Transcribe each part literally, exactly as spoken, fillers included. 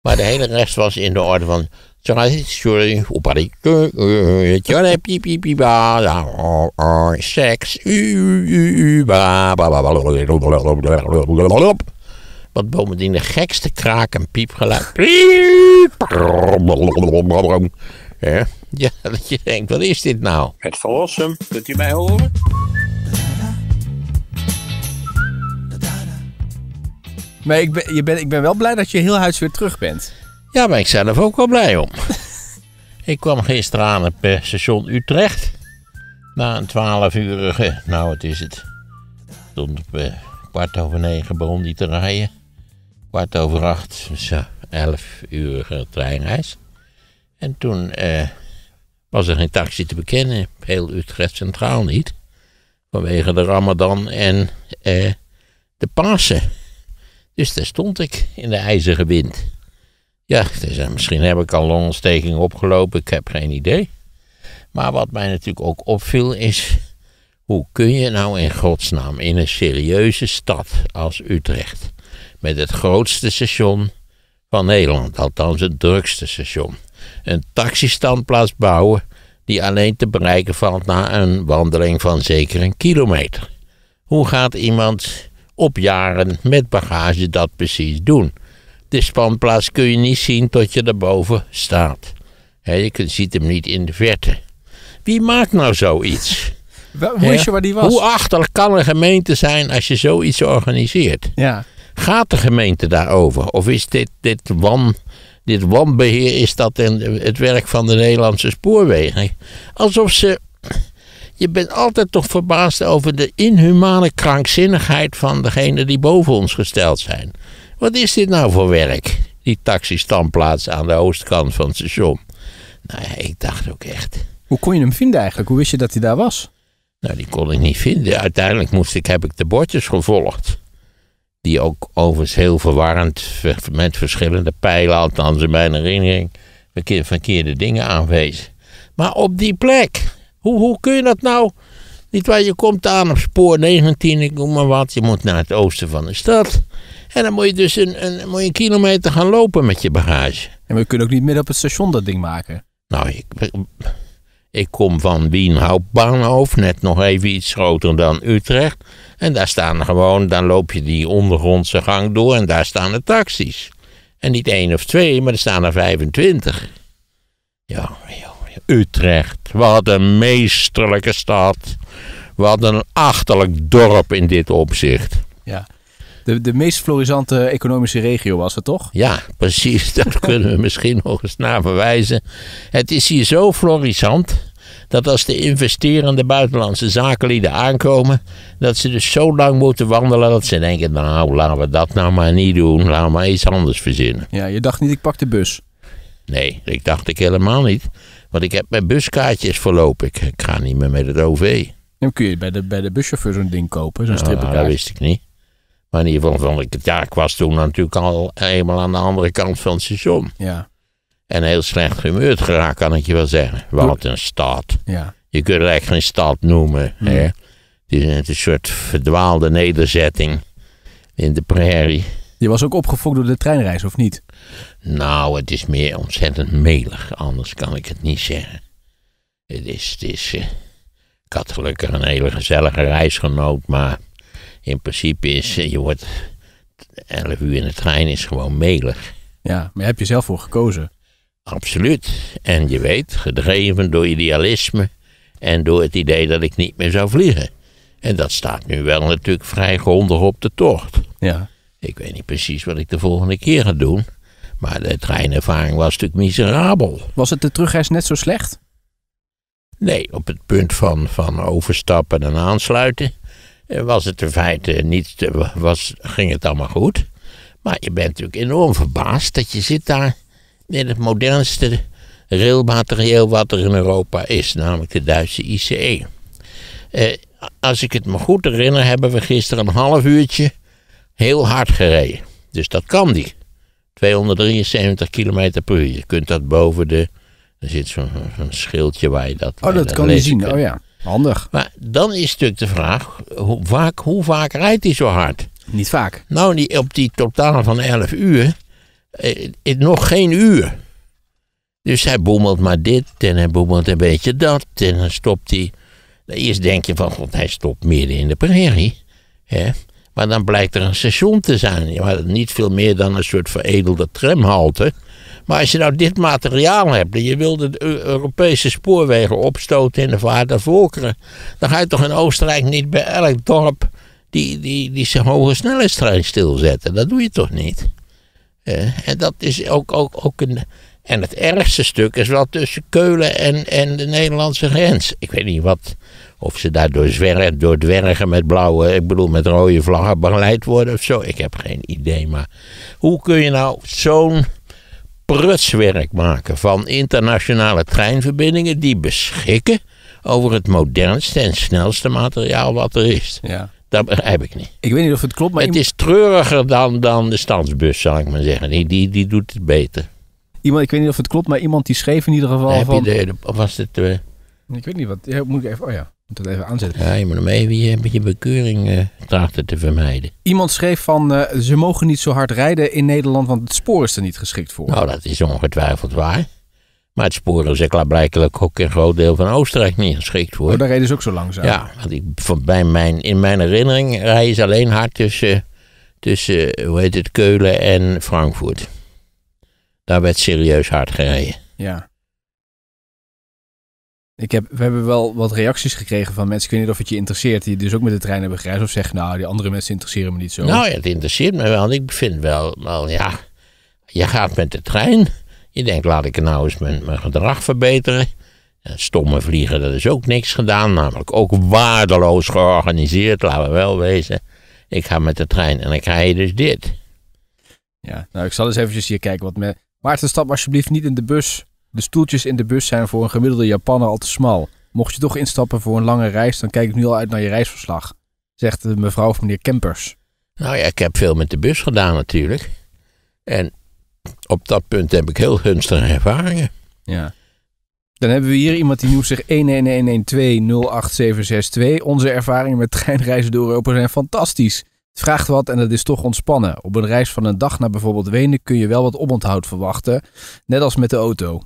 Maar de hele rest was in de orde van... Seks. Wat bovendien de gekste kraak en piepgeluid. Ja, ja, dat je denkt, wat is dit nou? Het verlossen, kunt u mij horen? Maar ik ben, je ben, ik ben wel blij dat je heel huids weer terug bent. Ja, ben ik zelf ook wel blij om. Ik kwam gisteren aan op uh, station Utrecht. Na een twaalf-urige, nou wat is het? Stond op uh, kwart over negen begon die te rijden. Kwart over acht, dus uh, elf-urige treinreis. En toen uh, was er geen taxi te bekennen. Heel Utrecht Centraal niet. Vanwege de Ramadan en uh, de Pasen. Dus daar stond ik in de ijzige wind. Ja, dus misschien heb ik al longontsteking opgelopen, ik heb geen idee. Maar wat mij natuurlijk ook opviel is... hoe kun je nou in godsnaam in een serieuze stad als Utrecht... met het grootste station van Nederland, althans het drukste station... een taxistandplaats bouwen die alleen te bereiken valt na een wandeling van zeker een kilometer. Hoe gaat iemand op jaren met bagage dat precies doen? De standplaats kun je niet zien tot je erboven staat. He, je kunt, ziet hem niet in de verte. Wie maakt nou zoiets? Hoe wist je waar die was? Hoe achterlijk kan een gemeente zijn als je zoiets organiseert? Ja. Gaat de gemeente daarover? Of is dit, dit, wan, dit wanbeheer, is dat een, het werk van de Nederlandse spoorwegen? Alsof ze... Je bent altijd toch verbaasd over de inhumane krankzinnigheid van degenen die boven ons gesteld zijn. Wat is dit nou voor werk? Die taxistandplaats aan de oostkant van het station. Nou ja, ik dacht ook echt... Hoe kon je hem vinden eigenlijk? Hoe wist je dat hij daar was? Nou, die kon ik niet vinden. Uiteindelijk moest ik, heb ik de bordjes gevolgd. Die ook overigens heel verwarrend, met verschillende pijlen, althans in mijn herinnering, verkeer, verkeerde dingen aanwezen. Maar op die plek, hoe, hoe kun je dat nou? Niet waar, je komt aan op spoor negentien, ik noem maar wat. Je moet naar het oosten van de stad. En dan moet je dus een, een, moet je een kilometer gaan lopen met je bagage. En we kunnen ook niet midden op het station dat ding maken. Nou, ik, ik kom van Wien Hauptbahnhof, net nog even iets groter dan Utrecht. En daar staan gewoon, dan loop je die ondergrondse gang door en daar staan de taxis. En niet één of twee, maar er staan er vijfentwintig. Ja, Utrecht, wat een meesterlijke stad. Wat een achterlijk dorp in dit opzicht. Ja. De, de meest florissante economische regio was het toch? Ja, precies. Daar kunnen we misschien nog eens naar verwijzen. Het is hier zo florissant dat als de investerende buitenlandse zakenlieden aankomen, dat ze dus zo lang moeten wandelen dat ze denken, nou, laten we dat nou maar niet doen. Laten we maar iets anders verzinnen. Ja, je dacht niet, ik pak de bus. Nee, ik dacht ik helemaal niet. Want ik heb mijn buskaartjes verlopen. Ik, ik ga niet meer met het O V. Dan kun je bij de, bij de buschauffeur zo'n ding kopen, zo'n nou, strippenkaart. Dat wist ik niet. Maar in ieder geval vond ik het, ja, ik was toen natuurlijk al eenmaal aan de andere kant van het station. Ja. En heel slecht gemeurd geraakt, kan ik je wel zeggen. Wat een stad. Ja. Je kunt het echt geen stad noemen. Hmm. Hè? Het is een, een soort verdwaalde nederzetting in de prairie. Je was ook opgefokt door de treinreis, of niet? Nou, het is meer ontzettend melig. Anders kan ik het niet zeggen. Het is, het is, uh, ik had gelukkig een hele gezellige reisgenoot, maar in principe is, uh, je wordt elf uur in de trein is gewoon melig. Ja, maar daar heb je zelf voor gekozen. Absoluut. En je weet, gedreven door idealisme en door het idee dat ik niet meer zou vliegen. En dat staat nu wel natuurlijk vrij grondig op de tocht. Ja. Ik weet niet precies wat ik de volgende keer ga doen. Maar de treinervaring was natuurlijk miserabel. Was het de terugreis net zo slecht? Nee, op het punt van, van overstappen en aansluiten was het in feite niet, was, ging het allemaal goed. Maar je bent natuurlijk enorm verbaasd dat je zit daar in het modernste railmaterieel wat er in Europa is. Namelijk de Duitse I C E. Eh, als ik het me goed herinner, hebben we gisteren een half uurtje heel hard gereden. Dus dat kan die. tweehonderddrieënzeventig kilometer per uur. Je kunt dat boven de... Er zit zo'n zo'n schildje waar je dat... Oh, dat, dat kan je zien. Kunt. Oh ja, handig. Maar dan is natuurlijk de vraag, hoe vaak, hoe vaak rijdt hij zo hard? Niet vaak. Nou, die, op die totaal van elf uur eh, nog geen uur. Dus hij boemelt maar dit en hij boemelt een beetje dat. En dan stopt hij. Eerst denk je van, god, hij stopt midden in de prairie. Hè? Maar dan blijkt er een station te zijn. Ja, niet veel meer dan een soort veredelde tramhalte. Maar als je nou dit materiaal hebt en je wil de Europese spoorwegen opstoten in de vaart der volkeren, dan ga je toch in Oostenrijk niet bij elk dorp die, die, die zijn hoge snelheidstrein stilzetten. Dat doe je toch niet? Uh, en dat is ook, ook, ook een... En het ergste stuk is wel tussen Keulen en, en de Nederlandse grens. Ik weet niet wat, of ze daar door, zwer, door dwergen met blauwe, ik bedoel met rode vlaggen begeleid worden of zo. Ik heb geen idee, maar hoe kun je nou zo'n prutswerk maken van internationale treinverbindingen die beschikken over het modernste en snelste materiaal wat er is? Ja. Dat begrijp ik niet. Ik weet niet of het klopt, maar... Het is treuriger dan, dan de stadsbus, zal ik maar zeggen. Die, die, die doet het beter. Iemand, ik weet niet of het klopt, maar iemand die schreef in ieder geval Heb van... je de, of was het... Uh... Ik weet niet wat... Ja, moet ik even... Oh ja, moet het even aanzetten. Ja, je moet hem even je, met je bekeuring uh, trachten te vermijden. Iemand schreef van... Uh, ze mogen niet zo hard rijden in Nederland, want het spoor is er niet geschikt voor. Nou, dat is ongetwijfeld waar. Maar het spoor is er blijkbaar ook een groot deel van Oostenrijk niet geschikt voor. Oh, daar reden ze ook zo langzaam. Ja, want ik, van, bij mijn, in mijn herinnering rijden ze alleen hard tussen, tussen hoe heet het, Keulen en Frankfurt. Daar werd serieus hard gereden. Ja. Ik heb, we hebben wel wat reacties gekregen van mensen. Ik weet niet of het je interesseert. Die dus ook met de trein hebben gereisd. Of zeggen, nou, die andere mensen interesseren me niet zo. Nou ja, het interesseert me wel. Ik vind wel, wel ja, je gaat met de trein. Je denkt, laat ik nou eens mijn, mijn gedrag verbeteren. Stomme vliegen, dat is ook niks gedaan. Namelijk ook waardeloos georganiseerd, laten we wel wezen. Ik ga met de trein en dan krijg je dus dit. Ja, nou ik zal eens eventjes hier kijken wat me... Maarten, stap alsjeblieft niet in de bus. De stoeltjes in de bus zijn voor een gemiddelde Japanner al te smal. Mocht je toch instappen voor een lange reis, dan kijk ik nu al uit naar je reisverslag. Zegt de mevrouw of meneer Kempers. Nou ja, ik heb veel met de bus gedaan natuurlijk. En op dat punt heb ik heel gunstige ervaringen. Ja. Dan hebben we hier iemand die noemt zich een een een een twee nul acht zeven zes twee. Onze ervaringen met treinreizen door Europa zijn fantastisch. Het vraagt wat en het is toch ontspannen. Op een reis van een dag naar bijvoorbeeld Wenen kun je wel wat oponthoud verwachten. Net als met de auto.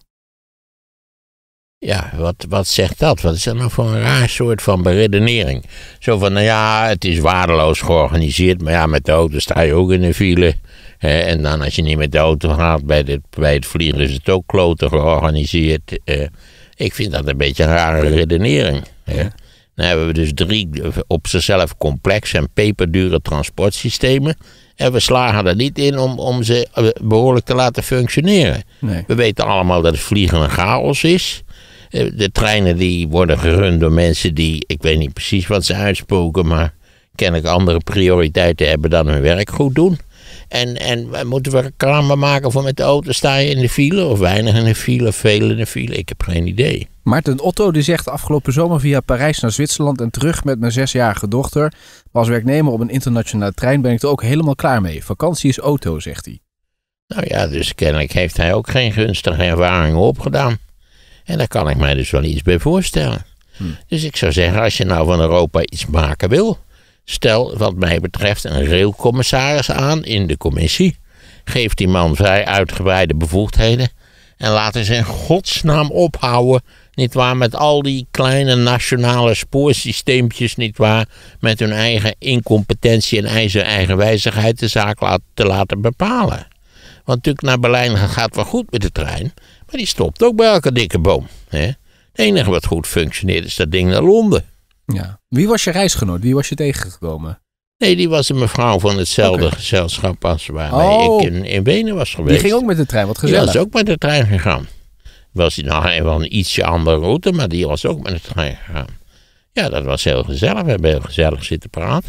Ja, wat, wat zegt dat? Wat is dat nou voor een raar soort van beredenering? Zo van, nou ja, het is waardeloos georganiseerd. Maar ja, met de auto sta je ook in een file. Hè, en dan als je niet met de auto gaat, bij, de, bij het vliegen is het ook kloten georganiseerd. Eh, ik vind dat een beetje een rare redenering. Hè. Dan hebben we dus drie op zichzelf complexe en peperdure transportsystemen. En we slagen er niet in om, om ze behoorlijk te laten functioneren. Nee. We weten allemaal dat het vliegen een chaos is. De treinen die worden gerund door mensen die, ik weet niet precies wat ze uitspoken, maar kennelijk andere prioriteiten hebben dan hun werk goed doen. En, en moeten we reclame maken voor met de auto sta je in de file of weinig in de file of veel in de file? Ik heb geen idee. Maarten Otto die zegt afgelopen zomer via Parijs naar Zwitserland en terug met mijn zesjarige dochter. Maar als werknemer op een internationale trein ben ik er ook helemaal klaar mee. Vakantie is auto, zegt hij. Nou ja, dus kennelijk heeft hij ook geen gunstige ervaringen opgedaan. En daar kan ik mij dus wel iets bij voorstellen. Hm. Dus ik zou zeggen, als je nou van Europa iets maken wil, stel wat mij betreft een railcommissaris aan in de commissie. Geef die man vrij uitgebreide bevoegdheden. En laten ze in godsnaam ophouden, nietwaar, met al die kleine nationale spoorsysteempjes, nietwaar, met hun eigen incompetentie en eigen eigenwijzigheid de zaak laat, te laten bepalen. Want natuurlijk naar Berlijn gaat wel goed met de trein, maar die stopt ook bij elke dikke boom. Hè? Het enige wat goed functioneert is dat ding naar Londen. Ja. Wie was je reisgenoot? Wie was je tegengekomen? Nee, die was een mevrouw van hetzelfde okay. gezelschap als waarmee oh. ik in, in Wenen was geweest. Die ging ook met de trein, wat gezellig. Die was ook met de trein gegaan. Was die nog even een ietsje andere route, maar die was ook met de trein gegaan. Ja, dat was heel gezellig. We hebben heel gezellig zitten praten.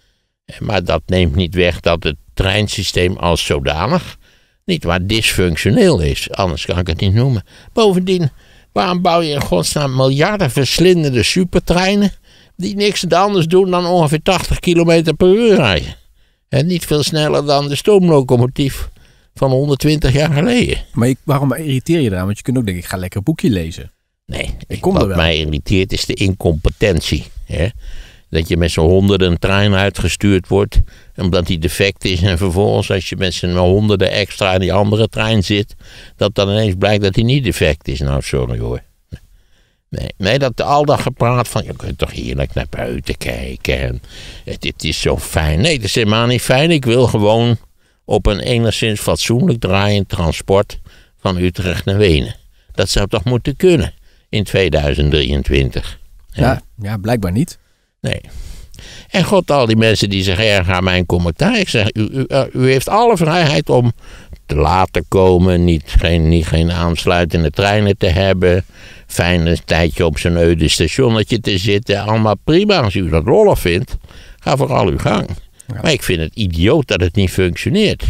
Maar dat neemt niet weg dat het treinsysteem als zodanig niet waar dysfunctioneel is. Anders kan ik het niet noemen. Bovendien, waarom bouw je in godsnaam miljarden verslindende supertreinen die niks anders doen dan ongeveer tachtig kilometer per uur rijden? En niet veel sneller dan de stoomlocomotief van honderdtwintig jaar geleden. Maar ik, waarom irriteer je eraan? Want je kunt ook denken, ik ga lekker een boekje lezen. Nee, ik kom wat er wel. mij irriteert is de incompetentie. Hè? Dat je met z'n honderden een trein uitgestuurd wordt, omdat die defect is. En vervolgens, als je met z'n honderden extra in die andere trein zit, dat dan ineens blijkt dat die niet defect is. Nou, sorry hoor. Nee, nee, dat al dat gepraat van, je kunt toch heerlijk naar buiten kijken. En het, het is zo fijn. Nee, dat is helemaal niet fijn. Ik wil gewoon op een enigszins fatsoenlijk draaiend transport van Utrecht naar Wenen. Dat zou toch moeten kunnen in tweeduizend drieëntwintig. Ja, ja, ja blijkbaar niet. Nee. En god, al die mensen die zich ergeren aan mijn commentaar. Ik zeg, u, u, u heeft alle vrijheid om te laten komen. Niet, geen, niet, geen aansluitende treinen te hebben. Fijn een tijdje op zo'n eude stationnetje te zitten. Allemaal prima. Als u dat lollig vindt, ga vooral uw gang. Ja. Maar ik vind het idioot dat het niet functioneert.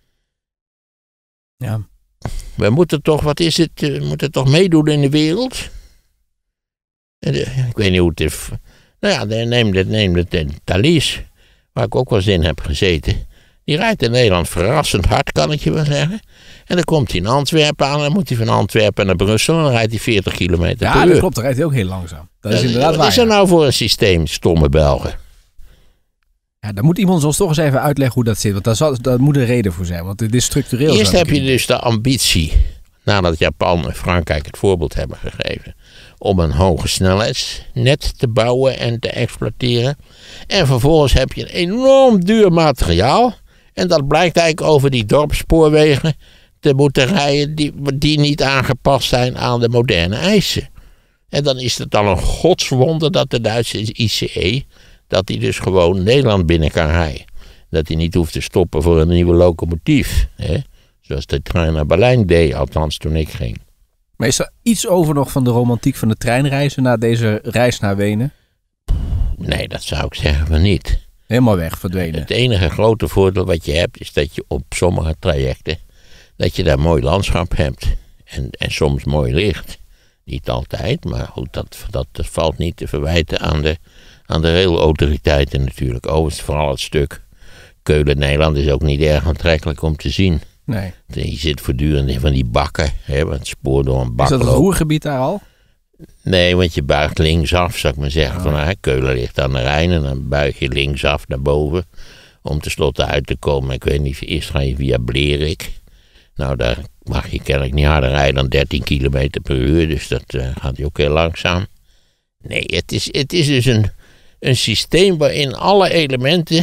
Ja. We moeten toch, wat is het, we moeten toch meedoen in de wereld? Ik weet niet hoe het is. Nou ja, neem het, neem het de Thalys, waar ik ook wel eens in heb gezeten. Die rijdt in Nederland verrassend hard, kan ik je wel zeggen. En dan komt hij in Antwerpen aan, en dan moet hij van Antwerpen naar Brussel, en dan rijdt hij veertig kilometer ja, per uur. Ja, dat klopt, dan rijdt hij ook heel langzaam. Dat is inderdaad Wat is er nou voor een systeem, stomme Belgen? Ja, dan moet iemand ons toch eens even uitleggen hoe dat zit. Want daar, zal, daar moet een reden voor zijn, want het is structureel. Eerst heb je dus de ambitie, nadat Japan en Frankrijk het voorbeeld hebben gegeven, om een hoge snelheidsnet te bouwen en te exploiteren. En vervolgens heb je een enorm duur materiaal. En dat blijkt eigenlijk over die dorpsspoorwegen te moeten rijden die, die niet aangepast zijn aan de moderne eisen. En dan is het dan een godswonder dat de Duitse I C E, dat die dus gewoon Nederland binnen kan rijden. Dat hij niet hoeft te stoppen voor een nieuwe locomotief. Hè? Zoals de trein naar Berlijn deed, althans toen ik ging. Maar is er iets over nog van de romantiek van de treinreizen na deze reis naar Wenen? Nee, dat zou ik zeggen van niet. Helemaal weg, verdwenen. Het enige grote voordeel wat je hebt is dat je op sommige trajecten, dat je daar mooi landschap hebt. En, en soms mooi licht. Niet altijd, maar goed, dat, dat, dat valt niet te verwijten aan de, aan de railautoriteiten natuurlijk. Overigens vooral het stuk Keulen-Nederland is ook niet erg aantrekkelijk om te zien. Nee. Je zit voortdurend in van die bakken, hè, want het spoor door een bak Is dat het loopt. Roergebied daar al? Nee, want je buigt linksaf, zou ik maar zeggen. Oh. Van, hè, Keulen ligt aan de Rijn en dan buig je linksaf naar boven. Om tenslotte uit te komen. Ik weet niet, eerst ga je via Blerik. Nou, daar mag je kennelijk niet harder rijden dan dertien kilometer per uur. Dus dat uh, gaat je ook heel langzaam. Nee, het is, het is dus een, een systeem waarin alle elementen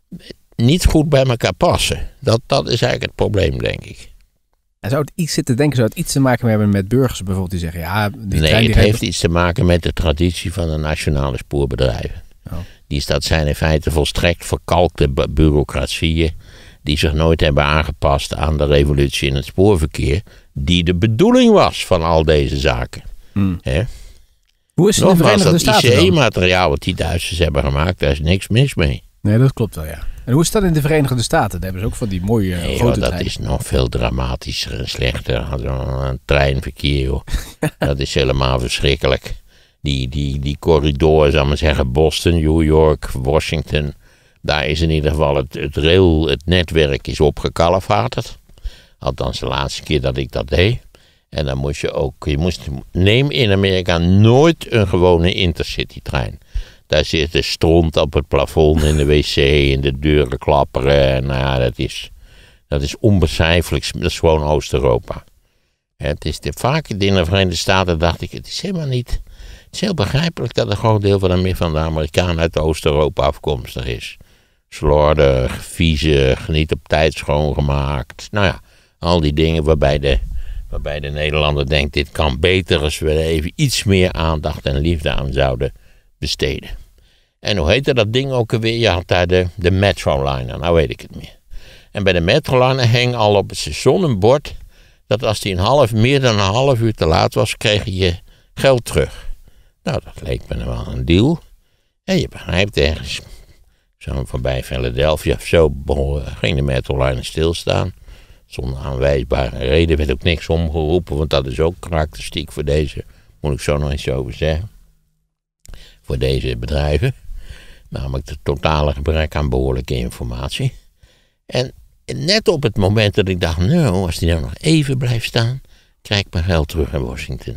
niet goed bij elkaar passen. Dat, dat is eigenlijk het probleem, denk ik. En zou het iets zitten denken, zou het iets te maken hebben met burgers bijvoorbeeld die zeggen, ja, die nee, trein het die heeft hebben... iets te maken met de traditie van de nationale spoorbedrijven. Oh. Die dat zijn in feite volstrekt verkalkte bu- bureaucratieën die zich nooit hebben aangepast aan de revolutie in het spoorverkeer, die de bedoeling was van al deze zaken. Hmm. Hè? Hoe is het in de Nogmaals, Verenigde dat Staten I C dan? E-materiaal wat die Duitsers hebben gemaakt, daar is niks mis mee. Nee, dat klopt wel, ja. En hoe is dat in de Verenigde Staten? Daar hebben ze ook van die mooie Nee, grote joh, dat treinen. is nog veel dramatischer en slechter. Een treinverkeer, joh. Dat is helemaal verschrikkelijk. Die, die, die corridor, zal ik maar zeggen, Boston, New York, Washington. Daar is in ieder geval het, het rail, het netwerk is opgekalfaterd. Althans de laatste keer dat ik dat deed. En dan moest je ook, je moest, neem in Amerika nooit een gewone intercity trein. Daar zit de stront op het plafond in de wc en de deuren klapperen. En nou ja, dat is, dat is onbeschrijfelijk. Dat is gewoon Oost-Europa. Het is de, vaak in de Verenigde Staten dacht ik, het is helemaal niet... Het is heel begrijpelijk dat een groot deel van de, van de Amerikanen uit Oost-Europa afkomstig is. Slordig, viezig, niet op tijd schoongemaakt. Nou ja, al die dingen waarbij de, waarbij de Nederlander denkt, dit kan beter als we er even iets meer aandacht en liefde aan zouden besteden. En hoe heette dat ding ook alweer? Je had daar de, de Metroliner, nou weet ik het meer. En bij de Metroliner hing al op het station een bord dat als die een half, meer dan een half uur te laat was, kreeg je je geld terug. Nou, dat leek me wel een deal. En je begrijpt ergens, zo voorbij Philadelphia of zo, ging de Metroliner stilstaan. Zonder aanwijsbare reden werd ook niks omgeroepen, want dat is ook karakteristiek voor deze, moet ik zo nog eens over zeggen. Voor deze bedrijven. Namelijk het totale gebrek aan behoorlijke informatie. En net op het moment dat ik dacht, nou, als die nou nog even blijft staan, krijg ik mijn geld terug in Washington.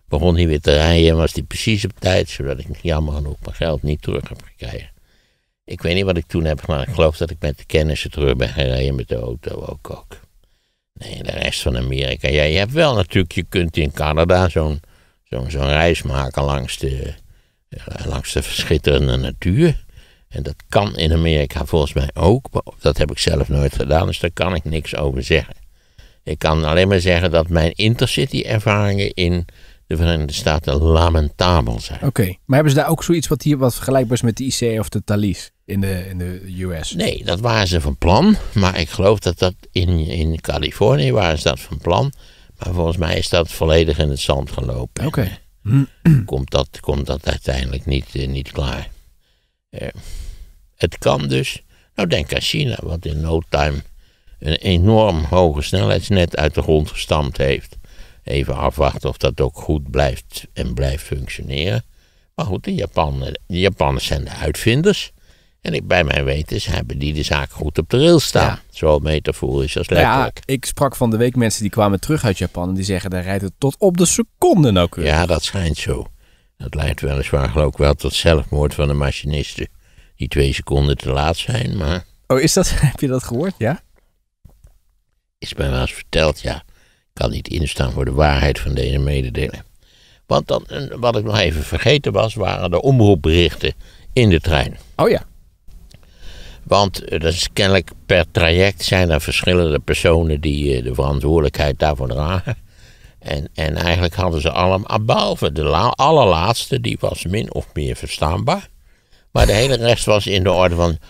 begon hij weer te rijden en was hij precies op tijd, zodat ik jammer genoeg mijn geld niet terug heb gekregen. Ik weet niet wat ik toen heb gedaan. Ik geloof dat ik met de kennissen terug ben gereden met de auto ook. ook. Nee, de rest van Amerika. Ja, je hebt wel natuurlijk, je kunt in Canada zo'n zo'n zo'n reis maken langs de, langs de verschitterende natuur. En dat kan in Amerika volgens mij ook. Maar dat heb ik zelf nooit gedaan, dus daar kan ik niks over zeggen. Ik kan alleen maar zeggen dat mijn intercity-ervaringen in de Verenigde Staten lamentabel zijn. Oké, okay. Maar hebben ze daar ook zoiets wat hier wat vergelijkbaar is met de I C of de Thalys in de, in de U S? Nee, dat waren ze van plan. Maar ik geloof dat dat in, in Californië waren ze dat van plan. Maar volgens mij is dat volledig in het zand gelopen. Oké. Okay. Komt dat, komt dat uiteindelijk niet, uh, niet klaar. Uh, het kan dus. Nou, denk aan China, wat in no time een enorm hoge snelheidsnet uit de grond gestampt heeft. Even afwachten of dat ook goed blijft en blijft functioneren. Maar goed, de, Japan, de Japanners zijn de uitvinders. En ik, bij mijn weten hebben die de zaak goed op de rails staan. Ja. Zowel metaforisch als letterlijk. Ja, ik sprak van de week mensen die kwamen terug uit Japan. En die zeggen, daar rijdt het tot op de seconde nauwkeurig. Ja, dat schijnt zo. Dat leidt weliswaar geloof ik wel tot zelfmoord van de machinisten. Die twee seconden te laat zijn, maar... Oh, is dat, heb je dat gehoord, ja? Is mij wel eens verteld, ja. Ik kan niet instaan voor de waarheid van deze mededeling. Want dan, wat ik nog even vergeten was, waren de omroepberichten in de trein. Oh ja. Want dat is kennelijk per traject zijn er verschillende personen die de verantwoordelijkheid daarvoor dragen. En, en eigenlijk hadden ze allemaal, behalve de la, allerlaatste, die was min of meer verstaanbaar. Maar de hele rest was in de orde van...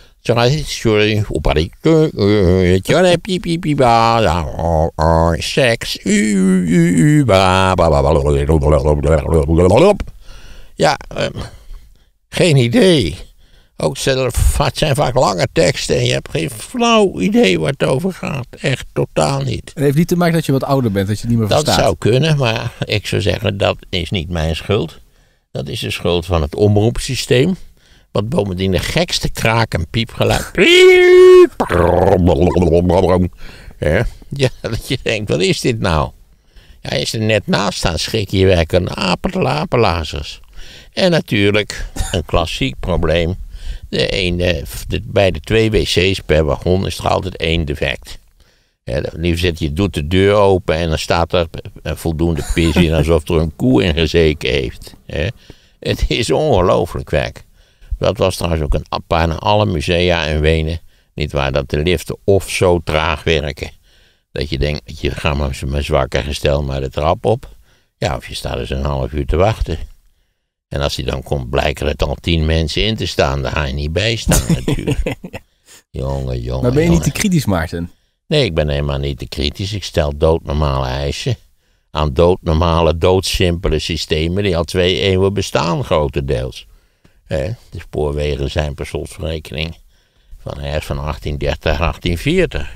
Seks. Ja, um, geen idee. Ook het zijn vaak lange teksten en je hebt geen flauw idee waar het over gaat. Echt totaal niet. Het heeft niet te maken dat je wat ouder bent, dat je het niet meer verstaat. Dat zou kunnen, maar ik zou zeggen dat is niet mijn schuld. Dat is de schuld van het omroepsysteem. Wat bovendien de gekste kraak en piepgeluid. Ja, dat je denkt, wat is dit nou? Ja, als je er net naast staat, schrik je werken apenlazers. En natuurlijk, een klassiek probleem. De ene, de, bij de twee wc's per wagon is er altijd één defect. Ja, liefst je doet de deur open en dan staat er voldoende pis in alsof er een koe in gezeken heeft. Ja, het is ongelooflijk werk. Dat was trouwens ook een bijna alle musea in Wenen. Niet waar dat de liften of zo traag werken. Dat je denkt, dat je gaat maar met zwakker gestel maar de trap op. Ja, of je staat dus een half uur te wachten. En als die dan komt, blijken er al tien mensen in te staan. Daar ga je niet bij staan natuurlijk. jongen, jongen. Maar ben je jongen. niet te kritisch, Maarten? Nee, ik ben helemaal niet te kritisch. Ik stel doodnormale eisen. Aan doodnormale, doodsimpele systemen die al twee eeuwen bestaan grotendeels. De spoorwegen zijn per slotverrekening van ergens van achttien dertig, achttien veertig.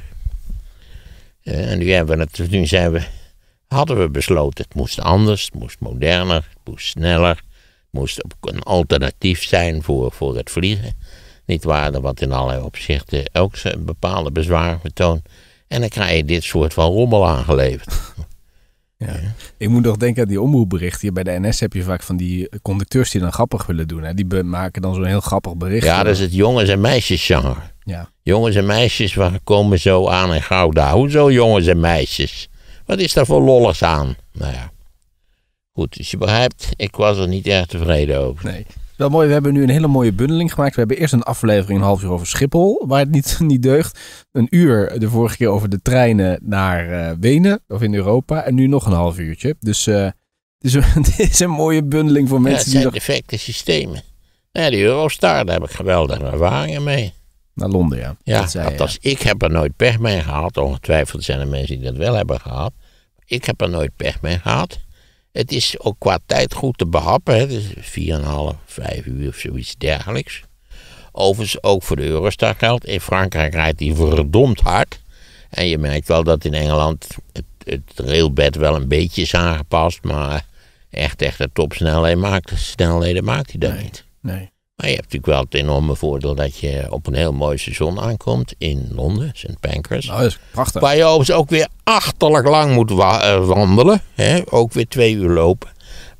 En nu, hebben we het, nu zijn we, hadden we besloten, het moest anders, het moest moderner, het moest sneller. Het moest een alternatief zijn voor, voor het vliegen. Niet waar, wat in allerlei opzichten ook een bepaalde bezwaren vertoont. En dan krijg je dit soort van rommel aangeleverd. Ja. Ja. Ik moet nog denken aan die omroepbericht. Hier bij de N S heb je vaak van die conducteurs die dan grappig willen doen. Hè? Die maken dan zo'n heel grappig bericht. Ja, dat is het jongens- en meisjesgenre. Ja. Jongens en meisjes komen zo aan in Gouda. Hoezo jongens en meisjes? Wat is daar voor lolligs aan? Nou ja. Goed, dus je begrijpt, ik was er niet erg tevreden over. Nee. Wel mooi, we hebben nu een hele mooie bundeling gemaakt. We hebben eerst een aflevering, een half uur over Schiphol, waar het niet, niet deugt. Een uur de vorige keer over de treinen naar uh, Wenen, of in Europa. En nu nog een half uurtje. Dus uh, het, is een, het is een mooie bundeling voor mensen ja, het zijn die... nog... defecte systemen. Ja, die Eurostar, daar heb ik geweldige ervaringen mee. Naar Londen, ja. Ja, dat zei, althans, ja. ik heb er nooit pech mee gehad. Ongetwijfeld zijn er mensen die dat wel hebben gehad. Ik heb er nooit pech mee gehad. Het is ook qua tijd goed te behappen. Het is vier en een half, vijf uur of zoiets dergelijks. Overigens ook voor de Eurostar geldt. In Frankrijk rijdt die verdomd hard. En je merkt wel dat in Engeland het, het railbed wel een beetje is aangepast. Maar echt, echt de topsnelheden maakt, snelheden maakt hij dat nee, niet. Nee. Maar je hebt natuurlijk wel het enorme voordeel dat je op een heel mooi station aankomt in Londen, Saint Pancras. Nou, dat is prachtig. Waar je overigens ook weer achterlijk lang moet wa- uh, wandelen. Hè? Ook weer twee uur lopen.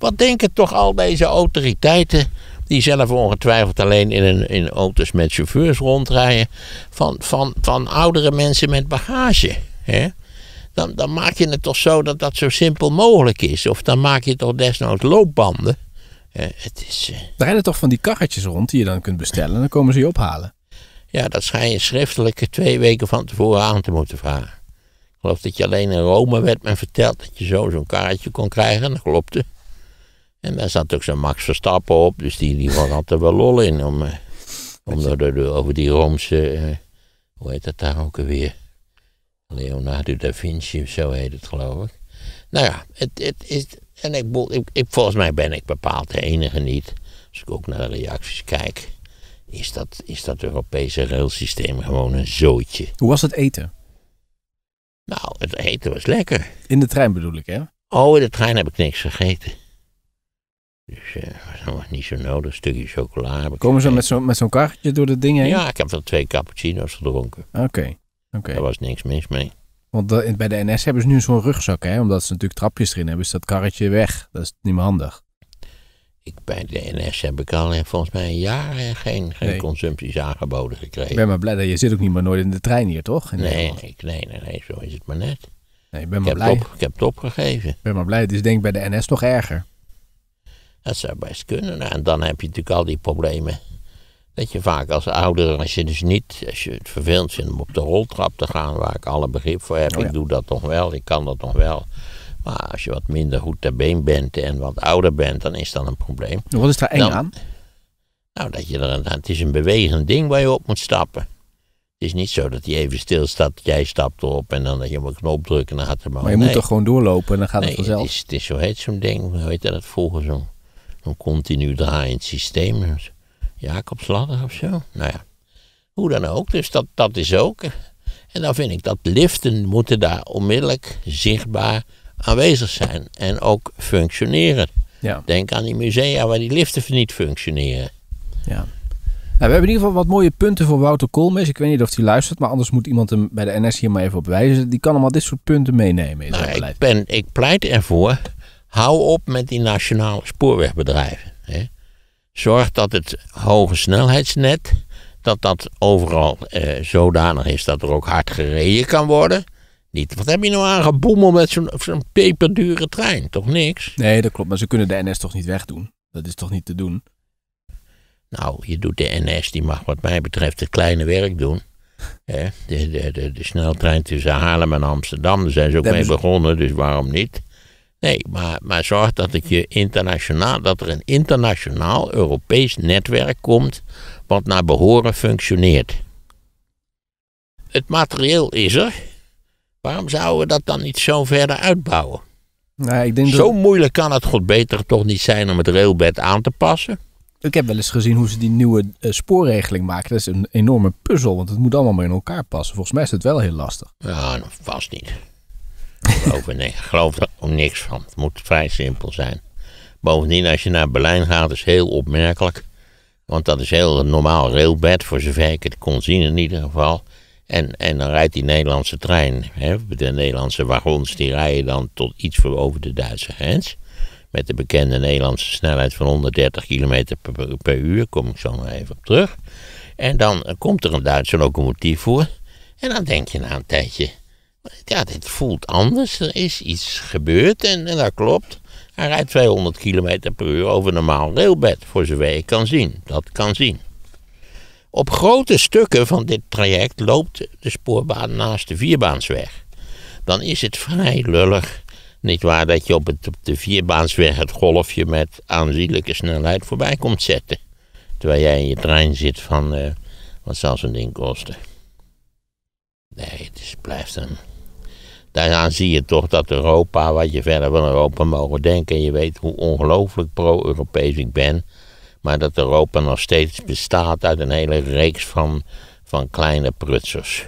Wat denken toch al deze autoriteiten, die zelf ongetwijfeld alleen in, een, in auto's met chauffeurs rondrijden, van, van, van oudere mensen met bagage, hè? Dan, dan maak je het toch zo dat dat zo simpel mogelijk is. Of dan maak je toch desnoods loopbanden. Uh, het is, uh... Er rijden toch van die karretjes rond die je dan kunt bestellen en dan komen ze je ophalen. Ja, dat schijn je schriftelijk twee weken van tevoren aan te moeten vragen. Ik geloof dat je alleen in Rome werd men verteld dat je zo zo'n karretje kon krijgen. En dat klopte. En daar zat ook zo'n Max Verstappen op. Dus die, die had er wel lol in. Om, uh, om door, door, door, over die Roomse, uh, hoe heet dat daar ook alweer? Leonardo da Vinci of zo heet het, geloof ik. Nou ja, het, het is... En ik, ik, ik, volgens mij ben ik bepaald de enige niet. Als ik ook naar de reacties kijk, is dat, is dat Europese railsysteem gewoon een zootje. Hoe was het eten? Nou, het eten was lekker. In de trein bedoel ik, hè? Oh, in de trein heb ik niks gegeten. Dus uh, dat was niet zo nodig. Een stukje chocola heb ik Komen ze gegeten. met zo'n met zo'n karretje door het ding heen? Ja, ik heb wel twee cappuccino's gedronken. Oké. Okay. Okay. Daar was niks mis mee. Want de, bij de N S hebben ze nu zo'n rugzak, hè? Omdat ze natuurlijk trapjes erin hebben, is dat karretje weg. Dat is niet meer handig. Ik, bij de N S heb ik al eh, volgens mij een jaar eh, geen, geen nee. consumpties aangeboden gekregen. Ik ben maar blij dat je zit ook niet meer nooit in de trein hier, toch? In nee, ik, nee, nee, nee, zo is het maar net. Nee, ik ben maar ik, blij. heb op, ik heb het opgegeven. Ik ben maar blij. Het is denk ik bij de N S nog erger. Dat zou best kunnen. Nou, en dan heb je natuurlijk al die problemen. Dat je vaak als ouder, als je dus niet, als je het vervelend vindt om op de roltrap te gaan, waar ik alle begrip voor heb, oh ja. ik doe dat nog wel, ik kan dat nog wel. Maar als je wat minder goed ter been bent en wat ouder bent, dan is dat een probleem. Wat is daar eng dan, aan? Nou, dat je er een, het is een bewegend ding waar je op moet stappen. Het is niet zo dat hij even stilstaat, jij stapt erop en dan dat je op een knop drukt en dan gaat het maar. Maar je nee. moet toch gewoon doorlopen en dan gaat nee, het vanzelf. Het is, het is zo heet zo'n ding, hoe heet dat vroeger, zo'n zo'n continu draaiend systeem. Jacobsladder of zo. Nou ja, hoe dan ook. Dus dat, dat is ook. En dan vind ik dat liften moeten daar onmiddellijk zichtbaar aanwezig zijn. En ook functioneren. Ja. Denk aan die musea waar die liften niet functioneren. Ja. Nou, we hebben in ieder geval wat mooie punten voor Wouter Koolmees. Ik weet niet of hij luistert, maar anders moet iemand hem bij de N S hier maar even op wijzen. Die kan allemaal dit soort punten meenemen in nou, zijn beleid. ik, ben, ik pleit ervoor, hou op met die nationale spoorwegbedrijven. Hè. Zorg dat het hoge snelheidsnet, dat dat overal eh, zodanig is dat er ook hard gereden kan worden. Niet, wat heb je nou aangeboemeld met zo'n, zo'n peperdure trein? Toch niks? Nee, dat klopt. Maar ze kunnen de N S toch niet wegdoen? Dat is toch niet te doen? Nou, je doet de N S, die mag wat mij betreft het kleine werk doen. Hè? De, de, de, de sneltrein tussen Haarlem en Amsterdam, daar zijn ze ook Daar mee ze... begonnen, dus waarom niet? Nee, maar, maar zorg dat, het je internationaal, dat er een internationaal Europees netwerk komt wat naar behoren functioneert. Het materieel is er. Waarom zouden we dat dan niet zo verder uitbouwen? Nou, ik denk Zo dat... moeilijk kan het god beter toch niet zijn om het railbed aan te passen? Ik heb wel eens gezien hoe ze die nieuwe uh, spoorregeling maken. Dat is een enorme puzzel, want het moet allemaal maar in elkaar passen. Volgens mij is het wel heel lastig. Ja, nou, vast niet. Ik geloof er, nee, ik geloof er ook niks van. Het moet vrij simpel zijn. Bovendien, als je naar Berlijn gaat, is heel opmerkelijk. Want dat is heel normaal railbed, voor zover ik het kon zien in ieder geval. En, en dan rijdt die Nederlandse trein, hè, de Nederlandse wagons, die rijden dan tot iets voor over de Duitse grens. Met de bekende Nederlandse snelheid van honderddertig kilometer per, per uur, kom ik zo nog even op terug. En dan komt er een Duitse locomotief voor. En dan denk je na een tijdje, ja, dit voelt anders, er is iets gebeurd en, en dat klopt. Hij rijdt tweehonderd kilometer per uur over een normaal railbed, voor zover je kan zien. Dat kan zien. Op grote stukken van dit traject loopt de spoorbaan naast de vierbaansweg. Dan is het vrij lullig, nietwaar, dat je op, het, op de vierbaansweg het golfje met aanzienlijke snelheid voorbij komt zetten. Terwijl jij in je trein zit van, uh, wat zal zo'n ding kosten? Nee, het is, blijft een... Daaraan zie je toch dat Europa, wat je verder van Europa mogen denken, en je weet hoe ongelooflijk pro-Europees ik ben, maar dat Europa nog steeds bestaat uit een hele reeks van, van kleine prutsers.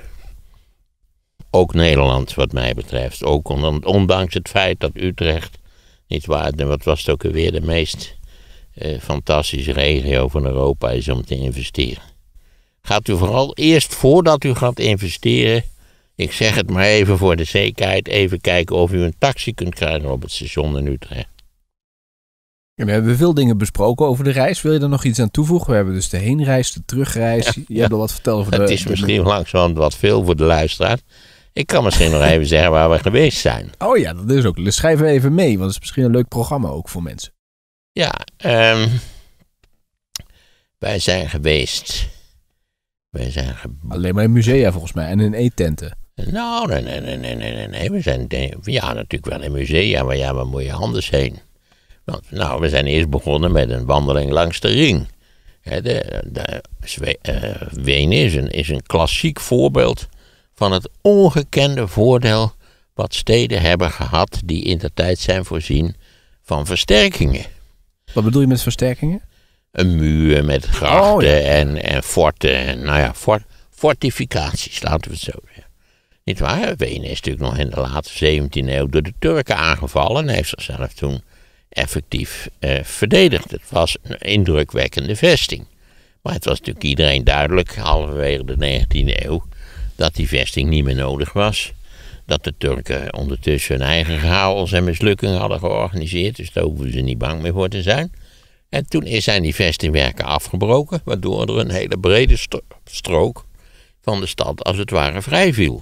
Ook Nederland, wat mij betreft. Ook ondanks het feit dat Utrecht, niet waar, wat was het ook alweer, de meest eh, fantastische regio van Europa is om te investeren. Gaat u vooral eerst, voordat u gaat investeren, ik zeg het maar even voor de zekerheid, even kijken of u een taxi kunt krijgen op het station in Utrecht. Ja, we hebben veel dingen besproken over de reis. Wil je er nog iets aan toevoegen? We hebben dus de heenreis, de terugreis. Ja, je ja. hebt al wat verteld over de... Het is de, misschien de... langzamerhand wat veel voor de luisteraar. Ik kan misschien nog even zeggen waar we geweest zijn. Oh ja, dat is ook. Dus schrijf even mee, want het is misschien een leuk programma ook voor mensen. Ja, um, wij zijn geweest... Wij zijn ge... Alleen maar in musea volgens mij en in eettenten. Nou, nee, nee, nee, nee, nee, nee. We zijn, ja, natuurlijk wel in musea, maar ja, waar moet je anders heen? Want, nou, we zijn eerst begonnen met een wandeling langs de Ring. De, de, de, uh, Wenen is een, is een klassiek voorbeeld van het ongekende voordeel wat steden hebben gehad die in de tijd zijn voorzien van versterkingen. Wat bedoel je met versterkingen? Een muur met grachten oh, ja. en, en forten, en, nou ja, fort, fortificaties, laten we het zo zeggen. Niet waar? Wenen is natuurlijk nog in de late zeventiende eeuw door de Turken aangevallen en heeft zichzelf toen effectief eh, verdedigd. Het was een indrukwekkende vesting. Maar het was natuurlijk iedereen duidelijk, halverwege de negentiende eeuw, dat die vesting niet meer nodig was. Dat de Turken ondertussen hun eigen chaos en mislukking hadden georganiseerd, dus daar hoeven ze niet bang meer voor te zijn. En toen zijn die vestingwerken afgebroken, waardoor er een hele brede stro- strook van de stad als het ware vrij viel.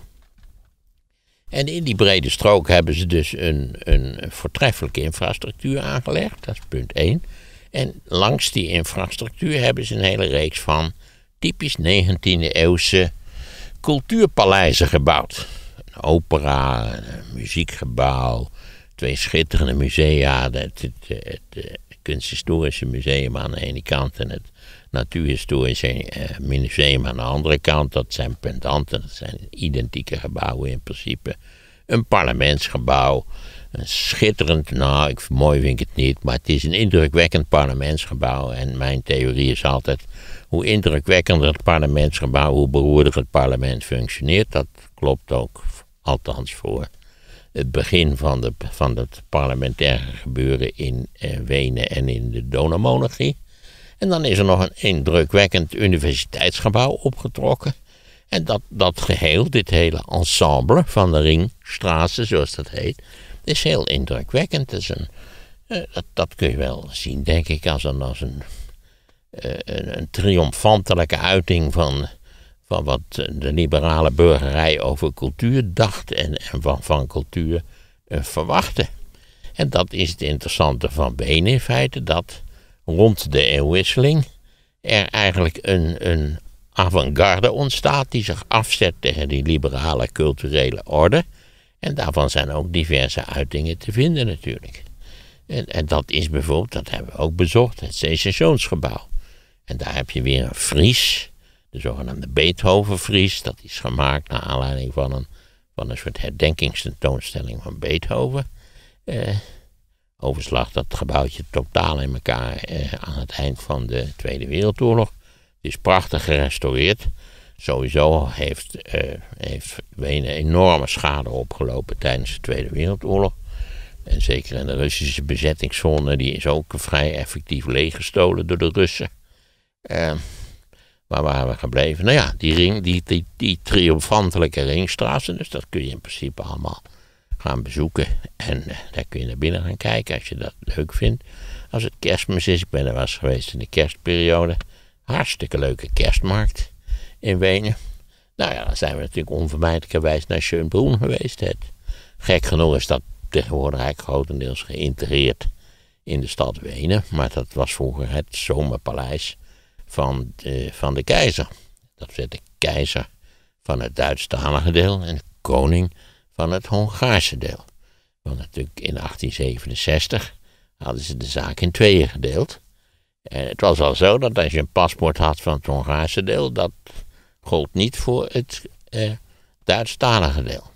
En in die brede strook hebben ze dus een, een voortreffelijke infrastructuur aangelegd, dat is punt één. En langs die infrastructuur hebben ze een hele reeks van typisch negentiende eeuwse cultuurpaleizen gebouwd. Een opera, een muziekgebouw, twee schitterende musea, het, het, het, het kunsthistorische museum aan de ene kant en het natuurhistorische museum aan de andere kant. Dat zijn pendanten, dat zijn identieke gebouwen in principe. Een parlementsgebouw, een schitterend, nou ik, mooi vind ik het niet, maar het is een indrukwekkend parlementsgebouw. En mijn theorie is altijd, hoe indrukwekkender het parlementsgebouw, hoe beroerder het parlement functioneert. Dat klopt ook, althans voor het begin van, de, van het parlementaire gebeuren in eh, Wenen en in de Donaumonarchie. En dan is er nog een indrukwekkend universiteitsgebouw opgetrokken. En dat, dat geheel, dit hele ensemble van de Ringstraße, zoals dat heet, is heel indrukwekkend. Dat, is een, uh, dat, dat kun je wel zien, denk ik, als een, als een, uh, een, een triomfantelijke uiting van, van wat de liberale burgerij over cultuur dacht en, en van, van cultuur uh, verwachtte. En dat is het interessante van Wenen in feite, dat rond de eeuwwisseling er eigenlijk een, een avant-garde ontstaat die zich afzet tegen die liberale culturele orde. En daarvan zijn ook diverse uitingen te vinden natuurlijk. En, en dat is bijvoorbeeld, dat hebben we ook bezocht, het Sensationsgebouw. En daar heb je weer een Fries, de zogenaamde Beethoven-Fries. Dat is gemaakt naar aanleiding van een, van een soort herdenkingstentoonstelling van Beethoven. Eh, overigens lag dat gebouwtje totaal in elkaar eh, aan het eind van de Tweede Wereldoorlog. Het is prachtig gerestaureerd. Sowieso heeft, uh, heeft Wenen enorme schade opgelopen tijdens de Tweede Wereldoorlog. En zeker in de Russische bezettingszone, die is ook vrij effectief leeggestolen door de Russen. Uh, waar waren we gebleven? Nou ja, die, ring, die, die, die triomfantelijke Ringstraße, dus dat kun je in principe allemaal gaan bezoeken. En uh, daar kun je naar binnen gaan kijken als je dat leuk vindt. Als het kerstmis is, ik ben er wel eens geweest in de kerstperiode. Hartstikke leuke kerstmarkt in Wenen. Nou ja, dan zijn we natuurlijk onvermijdelijkerwijs naar Schönbrunn geweest. Het, gek genoeg is dat tegenwoordig eigenlijk grotendeels geïntegreerd in de stad Wenen. Maar dat was vroeger het zomerpaleis van de, van de keizer. Dat werd de keizer van het Duitsstalige deel en de koning van het Hongaarse deel. Want natuurlijk in achttien zevenenzestig hadden ze de zaak in tweeën gedeeld. En het was al zo dat als je een paspoort had van het Hongaarse deel, dat gold niet voor het eh, Duitsstalige deel.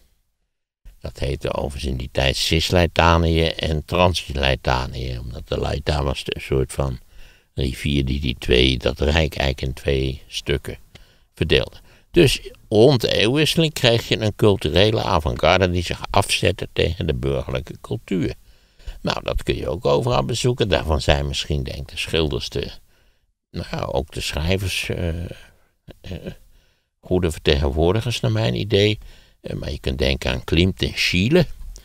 Dat heette overigens in die tijd Cisleitanië en Transleitanië, omdat de Leita was een soort van rivier die die twee, dat rijk eigenlijk in twee stukken verdeelde. Dus rond de eeuwwisseling kreeg je een culturele avant-garde die zich afzette tegen de burgerlijke cultuur. Nou, dat kun je ook overal bezoeken. Daarvan zijn misschien, denk ik, de schilders, de, nou, ook de schrijvers, uh, uh, goede vertegenwoordigers naar mijn idee. Uh, maar je kunt denken aan Klimt in Chile.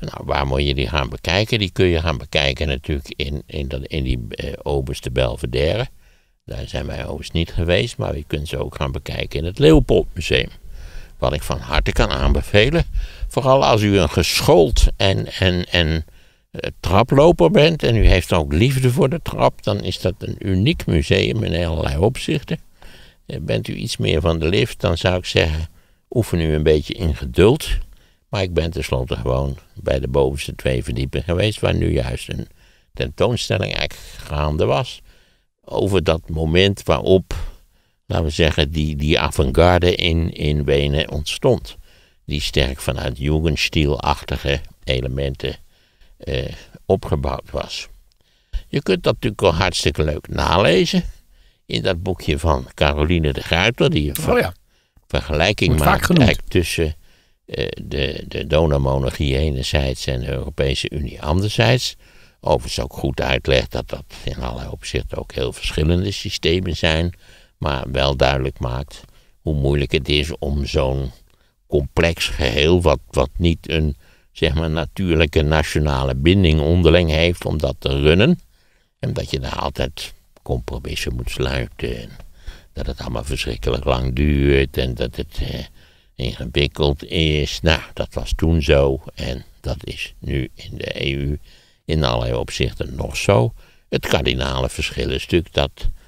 Nou, waar moet je die gaan bekijken? Die kun je gaan bekijken natuurlijk in, in, dat, in die uh, Oberste Belvedere. Daar zijn wij overigens niet geweest, maar je kunt ze ook gaan bekijken in het Leopoldmuseum. Wat ik van harte kan aanbevelen. Vooral als u een geschoold en, en, en uh, traploper bent en u heeft ook liefde voor de trap, dan is dat een uniek museum in allerlei opzichten. Uh, bent u iets meer van de lift, dan zou ik zeggen, oefen u een beetje in geduld. Maar ik ben tenslotte gewoon bij de bovenste twee verdiepingen geweest, waar nu juist een tentoonstelling eigenlijk gaande was. Over dat moment waarop, laten we zeggen, die, die avant-garde in, in Wenen ontstond. Die sterk vanuit Jugendstil-achtige elementen eh, opgebouwd was. Je kunt dat natuurlijk wel hartstikke leuk nalezen. In dat boekje van Caroline de Gruyter, die een ver- oh ja. vergelijking maakt eigenlijk tussen uh, de, de Donaumonarchie enerzijds en de Europese Unie anderzijds. Overigens ook goed uitlegt dat dat in allerlei opzichten ook heel verschillende systemen zijn. Maar wel duidelijk maakt hoe moeilijk het is om zo'n complex geheel, wat, wat niet een zeg maar natuurlijke nationale binding onderling heeft, om dat te runnen. En dat je daar altijd compromissen moet sluiten. En dat het allemaal verschrikkelijk lang duurt en dat het eh, ingewikkeld is. Nou, dat was toen zo en dat is nu in de E U in allerlei opzichten nog zo. Het kardinale verschil is natuurlijk dat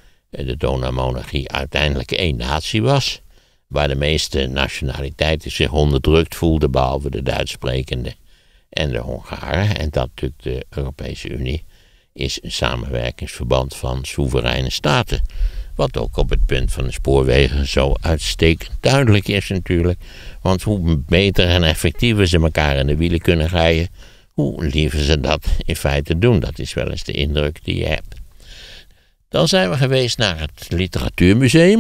de Donaumonarchie uiteindelijk één natie was, waar de meeste nationaliteiten zich onderdrukt voelden, behalve de Duitssprekende en de Hongaren. En dat natuurlijk de Europese Unie is een samenwerkingsverband van soevereine staten. Wat ook op het punt van de spoorwegen zo uitstekend duidelijk is natuurlijk. Want hoe beter en effectiever ze elkaar in de wielen kunnen rijden, hoe liever ze dat in feite doen. Dat is wel eens de indruk die je hebt. Dan zijn we geweest naar het Literatuurmuseum.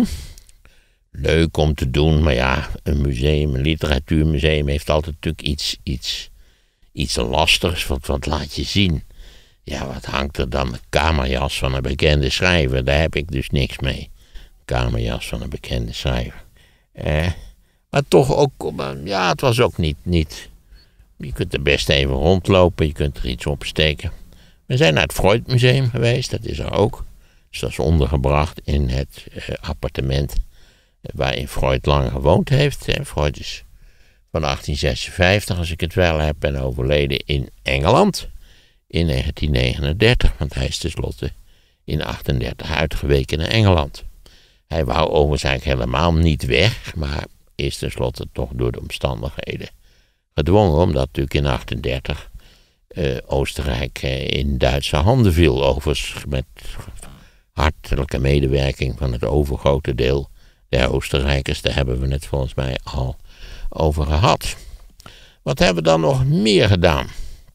Leuk om te doen, maar ja, een museum, een literatuurmuseum heeft altijd natuurlijk iets, iets, iets lastigs. Wat, wat laat je zien? Ja, wat hangt er dan? De kamerjas van een bekende schrijver. Daar heb ik dus niks mee. Kamerjas van een bekende schrijver. Eh, maar toch ook, ja, het was ook niet, niet. Je kunt er best even rondlopen, je kunt er iets opsteken. We zijn naar het Freud-museum geweest, dat is er ook. Dus dat is ondergebracht in het uh, appartement waarin Freud lang gewoond heeft. En Freud is van achttien zesenvijftig, als ik het wel heb, en overleden in Engeland in negentien negenendertig. Want hij is tenslotte in achtendertig uitgeweken naar Engeland. Hij wou overigens eigenlijk helemaal niet weg, maar is tenslotte toch door de omstandigheden gedwongen, omdat natuurlijk in achtendertig uh, Oostenrijk uh, in Duitse handen viel, overigens met hartelijke medewerking van het overgrote deel der Oostenrijkers. Daar hebben we het volgens mij al over gehad. Wat hebben we dan nog meer gedaan?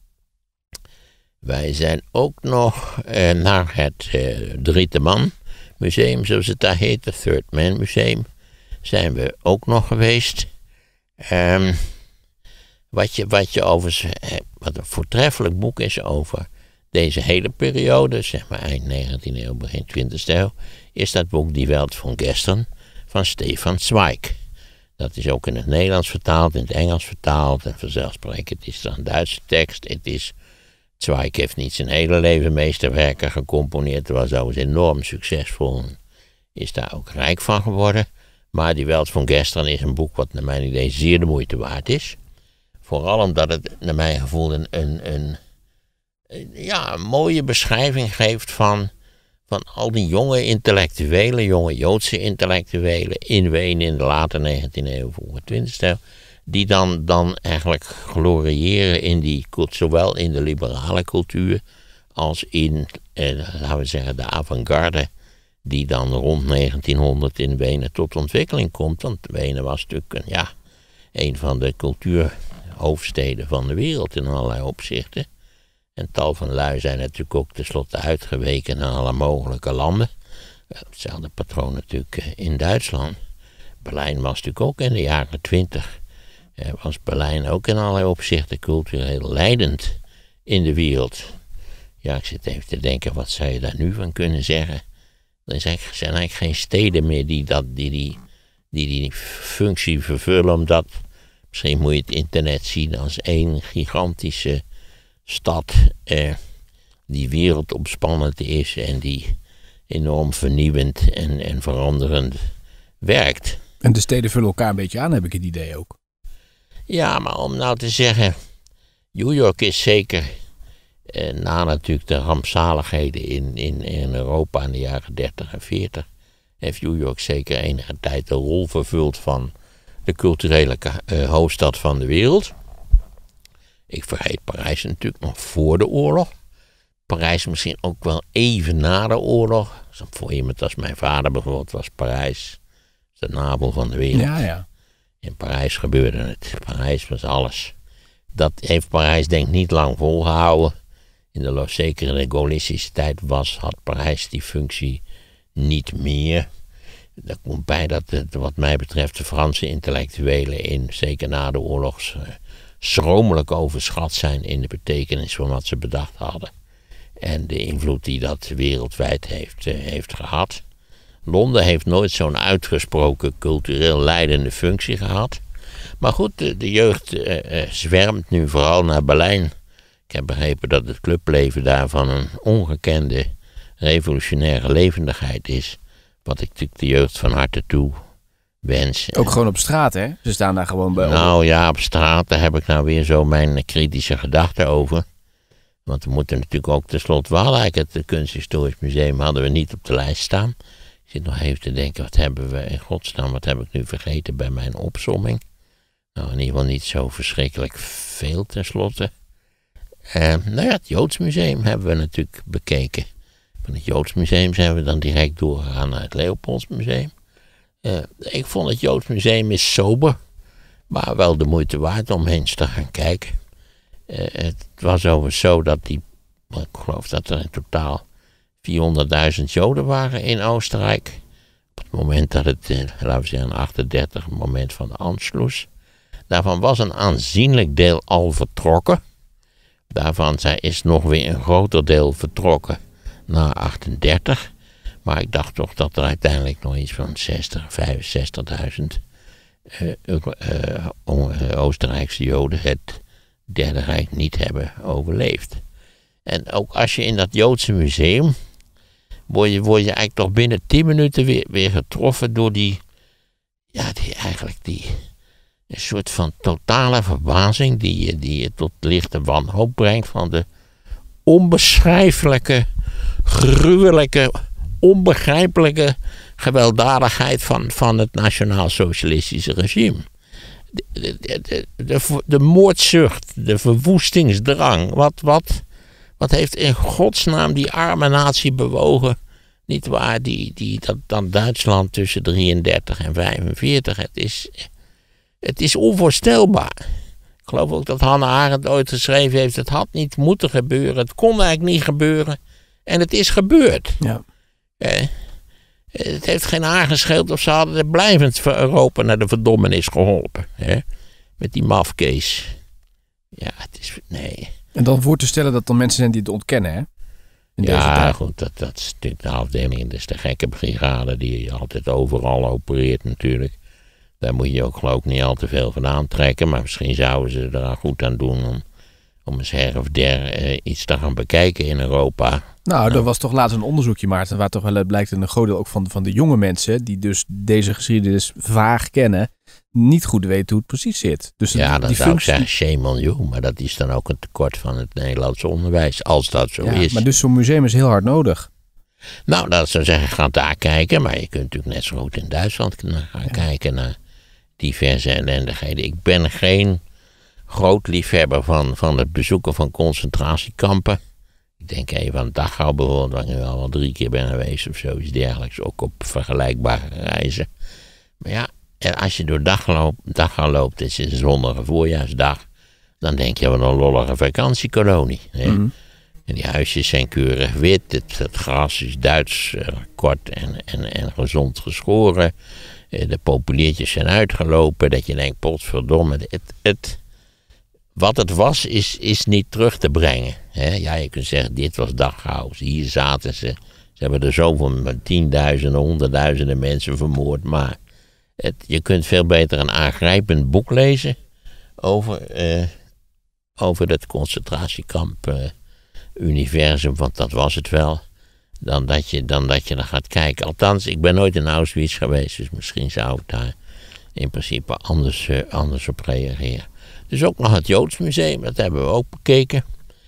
Wij zijn ook nog uh, naar het uh, Dritte Man Museum, zoals het daar heet, het Third Man Museum, zijn we ook nog geweest. Um, wat, je, wat je over, wat een voortreffelijk boek is over deze hele periode, zeg maar eind negentiende eeuw, begin twintigste eeuw, is dat boek Die Welt von Gestern van Stefan Zweig. Dat is ook in het Nederlands vertaald, in het Engels vertaald en vanzelfsprekend is er een Duitse tekst. Het is, Zweig heeft niet zijn hele leven meesterwerken gecomponeerd, was overigens enorm succesvol en is daar ook rijk van geworden. Maar Die Welt von Gestern is een boek wat naar mijn idee zeer de moeite waard is. Vooral omdat het naar mijn gevoel een, een, een, een, ja, een mooie beschrijving geeft van, van al die jonge intellectuelen, jonge Joodse intellectuelen in Wenen in de late negentiende eeuw, vroege twintigste eeuw, die dan, dan eigenlijk gloriëren in die, zowel in de liberale cultuur als in, eh, laten we zeggen, de avant-garde, die dan rond negentienhonderd in Wenen tot ontwikkeling komt. Want Wenen was natuurlijk een, ja, een van de cultuurhoofdsteden van de wereld in allerlei opzichten. En tal van lui zijn natuurlijk ook tenslotte uitgeweken naar alle mogelijke landen. Hetzelfde patroon natuurlijk in Duitsland. Berlijn was natuurlijk ook in de jaren twintig. Was Berlijn ook in allerlei opzichten cultureel leidend in de wereld. Ja, ik zit even te denken, wat zou je daar nu van kunnen zeggen? Er zijn eigenlijk geen steden meer die dat, die, die, die die functie vervullen, omdat Misschien moet je het internet zien als één gigantische stad eh, die wereldomspannend is en die enorm vernieuwend en, en veranderend werkt. En de steden vullen elkaar een beetje aan, heb ik het idee ook. Ja, maar om nou te zeggen, New York is zeker, eh, na natuurlijk de rampzaligheden in, in, in Europa in de jaren dertig en veertig, heeft New York zeker enige tijd de rol vervuld van de culturele uh, hoofdstad van de wereld. Ik vergeet Parijs natuurlijk nog voor de oorlog. Parijs misschien ook wel even na de oorlog. Voor iemand als mijn vader bijvoorbeeld was Parijs de navel van de wereld. Ja, ja. In Parijs gebeurde het. Parijs was alles. Dat heeft Parijs denk ik niet lang volgehouden. In de, zeker in de gaullistische tijd was, had Parijs die functie niet meer. Daar komt bij dat het, wat mij betreft de Franse intellectuelen in, zeker na de oorlog, schromelijk overschat zijn in de betekenis van wat ze bedacht hadden. En de invloed die dat wereldwijd heeft, uh, heeft gehad. Londen heeft nooit zo'n uitgesproken cultureel leidende functie gehad. Maar goed, de, de jeugd uh, uh, zwermt nu vooral naar Berlijn. Ik heb begrepen dat het clubleven daar van een ongekende revolutionaire levendigheid is. Wat ik natuurlijk de jeugd van harte toe wens. Ook gewoon op straat, hè? Ze staan daar gewoon bij. Nou ja, op straat, daar heb ik nou weer zo mijn kritische gedachten over. Want we moeten natuurlijk ook tenslotte, we hadden eigenlijk het Kunsthistorisch Museum hadden we niet op de lijst staan. Ik zit nog even te denken, wat hebben we in godsnaam, wat heb ik nu vergeten bij mijn opsomming? Nou, in ieder geval niet zo verschrikkelijk veel tenslotte. Uh, nou ja, het Joods Museum hebben we natuurlijk bekeken. Van het Joods Museum zijn we dan direct doorgegaan naar het Leopoldsmuseum. Uh, ik vond het Joods Museum is sober, maar wel de moeite waard om eens te gaan kijken. Uh, het was overigens zo dat die, ik geloof dat er in totaal vierhonderdduizend Joden waren in Oostenrijk. Op het moment dat het, uh, laten we zeggen, achtendertig, het moment van de Anschluss. Daarvan was een aanzienlijk deel al vertrokken. Daarvan is nog weer een groter deel vertrokken na achtendertig. Maar ik dacht toch dat er uiteindelijk nog iets van zestig, vijfenzestigduizend uh, uh, uh, Oostenrijkse Joden het Derde Rijk niet hebben overleefd. En ook als je in dat Joodse museum, word je, word je eigenlijk toch binnen tien minuten weer, weer getroffen door die, ja, die eigenlijk die, een soort van totale verbazing die je, die je tot lichte wanhoop brengt van de onbeschrijfelijke, gruwelijke, onbegrijpelijke gewelddadigheid van, van het nationaal-socialistische regime. De, de, de, de, de moordzucht, de verwoestingsdrang. Wat, wat, wat heeft in godsnaam die arme natie bewogen? Niet waar, die, die, dat, dat Duitsland tussen drieëndertig en vijfenveertig. Het is, het is onvoorstelbaar. Ik geloof ook dat Hannah Arendt ooit geschreven heeft, het had niet moeten gebeuren. Het kon eigenlijk niet gebeuren. En het is gebeurd. Ja. Eh, het heeft geen aangescheeld of ze hadden er blijvend voor Europa naar de verdommenis geholpen. Hè? Met die mafkees. Ja, het is, nee. En dan voor te stellen dat er mensen zijn die het ontkennen, hè? In deze Ja, tijd. goed, dat, dat is natuurlijk de afdeling. Dat is de gekke brigade die altijd overal opereert natuurlijk. Daar moet je ook geloof ik niet al te veel van aantrekken. Maar misschien zouden ze er goed aan doen om, om eens her of der eh, iets te gaan bekijken in Europa. Nou, er was toch laatst een onderzoekje, Maarten, waar toch wel het blijkt een groot deel ook van, van de jonge mensen, die dus deze geschiedenis vaag kennen, niet goed weten hoe het precies zit. Dus Ja, die, dan die zou functie... ik zeggen, shame on you. Maar dat is dan ook een tekort van het Nederlandse onderwijs, als dat zo Ja, is. maar dus zo'n museum is heel hard nodig. Nou, dat zou zeggen, ga daar kijken. Maar je kunt natuurlijk net zo goed in Duitsland gaan Ja. kijken naar diverse ellendigheden. Ik ben geen groot liefhebber van, van het bezoeken van concentratiekampen. Ik denk even aan Dachau bijvoorbeeld, waar ik nu al wel drie keer ben geweest of zoiets dergelijks. Ook op vergelijkbare reizen. Maar ja, en als je door Dachau loopt, Dachau loopt, het is een zonnige voorjaarsdag, dan denk je, wat een lollige vakantiekolonie. Hè? Mm-hmm. En die huisjes zijn keurig wit, het, het gras is Duits, uh, kort en, en, en gezond geschoren. Uh, de populiertjes zijn uitgelopen, dat je denkt, potverdomme, het... het Wat het was, is, is niet terug te brengen. He, ja, je kunt zeggen, dit was Dachau. Hier zaten ze. Ze hebben er zoveel, tienduizenden, honderdduizenden mensen vermoord. Maar het, je kunt veel beter een aangrijpend boek lezen over, uh, over dat concentratiekamp uh, universum, want dat was het wel, dan dat je, dan dat je er gaat kijken. Althans, ik ben nooit in Auschwitz geweest, dus misschien zou ik daar in principe anders, uh, anders op reageren. Dus ook nog het Joods Museum, dat hebben we ook bekeken.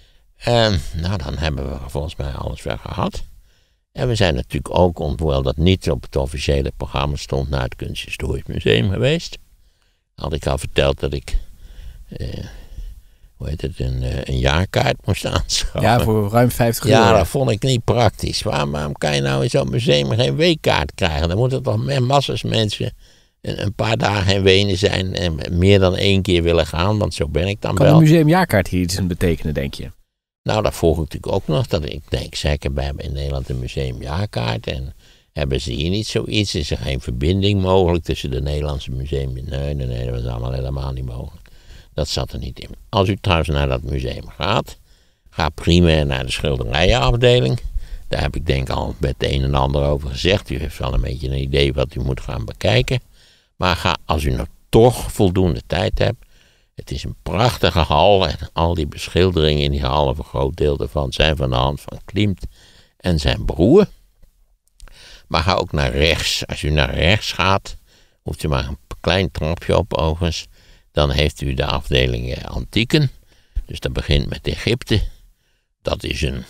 En nou, dan hebben we volgens mij alles weer gehad. En we zijn natuurlijk ook, hoewel dat niet op het officiële programma stond, naar het Kunsthistorisch Museum geweest. Had ik al verteld dat ik, uh, hoe heet het, een, uh, een jaarkaart moest aanschaffen. Ja, voor ruim vijftig euro. Ja, dat vond ik niet praktisch. Waarom, waarom kan je nou in zo'n museum geen weekkaart krijgen? Dan moeten toch met massas mensen een, een paar dagen in Wenen zijn en meer dan één keer willen gaan, want zo ben ik dan kan wel. Kan een museumjaarkaart hier iets in betekenen, denk je? Nou, dat volg ik natuurlijk ook nog. Dat ik denk, zeker, we hebben in Nederland een museumjaarkaart. En hebben ze hier niet zoiets? Is er geen verbinding mogelijk tussen de Nederlandse museum? Nee, nee, nee, dat was allemaal helemaal niet mogelijk. Dat zat er niet in. Als u trouwens naar dat museum gaat, ga prima naar de schilderijenafdeling. Daar heb ik denk al met het een en ander over gezegd. U heeft wel een beetje een idee wat u moet gaan bekijken. Maar ga, als u nog toch voldoende tijd hebt. Het is een prachtige hal en al die beschilderingen in die hal, een groot deel daarvan zijn van de hand van Klimt en zijn broer. Maar ga ook naar rechts. Als u naar rechts gaat, hoeft u maar een klein trapje op overigens. Dan heeft u de afdeling eh, antieken. Dus dat begint met Egypte. Dat is een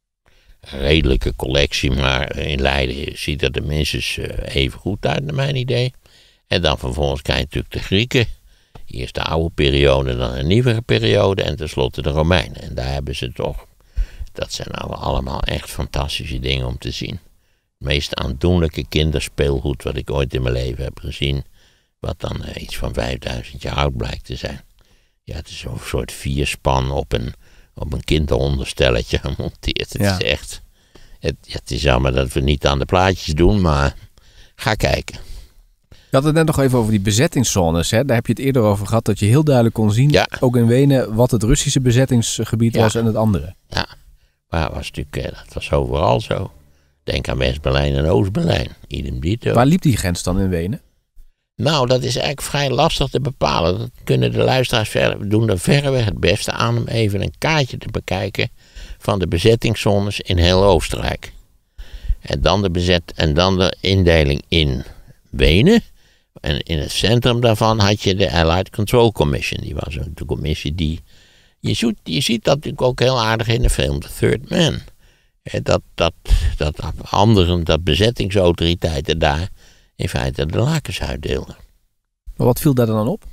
redelijke collectie, maar in Leiden ziet dat er minstens uh, even goed uit naar mijn idee. En dan vervolgens krijg je natuurlijk de Grieken. Eerst de oude periode, dan een nieuwere periode en tenslotte de Romeinen. En daar hebben ze toch, dat zijn nou allemaal echt fantastische dingen om te zien. Het meest aandoenlijke kinderspeelgoed wat ik ooit in mijn leven heb gezien. Wat dan uh, iets van vijfduizend jaar oud blijkt te zijn. Ja, het is zo'n soort vierspan op een, op een kinderonderstelletje gemonteerd. Het ja. is echt, het, het is jammer dat we niet aan de plaatjes doen, maar ga kijken. Je had het net nog even over die bezettingszones. Hè? Daar heb je het eerder over gehad dat je heel duidelijk kon zien, ja. ook in Wenen, wat het Russische bezettingsgebied ja. was en het andere. Ja, maar het was natuurlijk, dat was overal zo. Denk aan West-Berlijn en Oost-Berlijn. Idem dito. Waar liep die grens dan in Wenen? Nou, dat is eigenlijk vrij lastig te bepalen. Dat kunnen de luisteraars verder. We doen er verreweg het beste aan om even een kaartje te bekijken van de bezettingszones in heel Oostenrijk. En dan de, bezet, en dan de indeling in Wenen. En in het centrum daarvan had je de Allied Control Commission. Die was een commissie die... Je ziet, je ziet dat natuurlijk ook heel aardig in de film The Third Man. Dat, dat, dat anderen, dat bezettingsautoriteiten daar in feite de lakens uitdeelden. Maar wat viel daar dan op?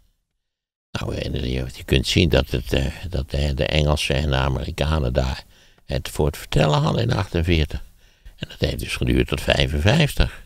Nou, je kunt zien dat, het, dat de Engelsen en de Amerikanen daar het voor het vertellen hadden in achtenveertig. En dat heeft dus geduurd tot vijfenvijftig.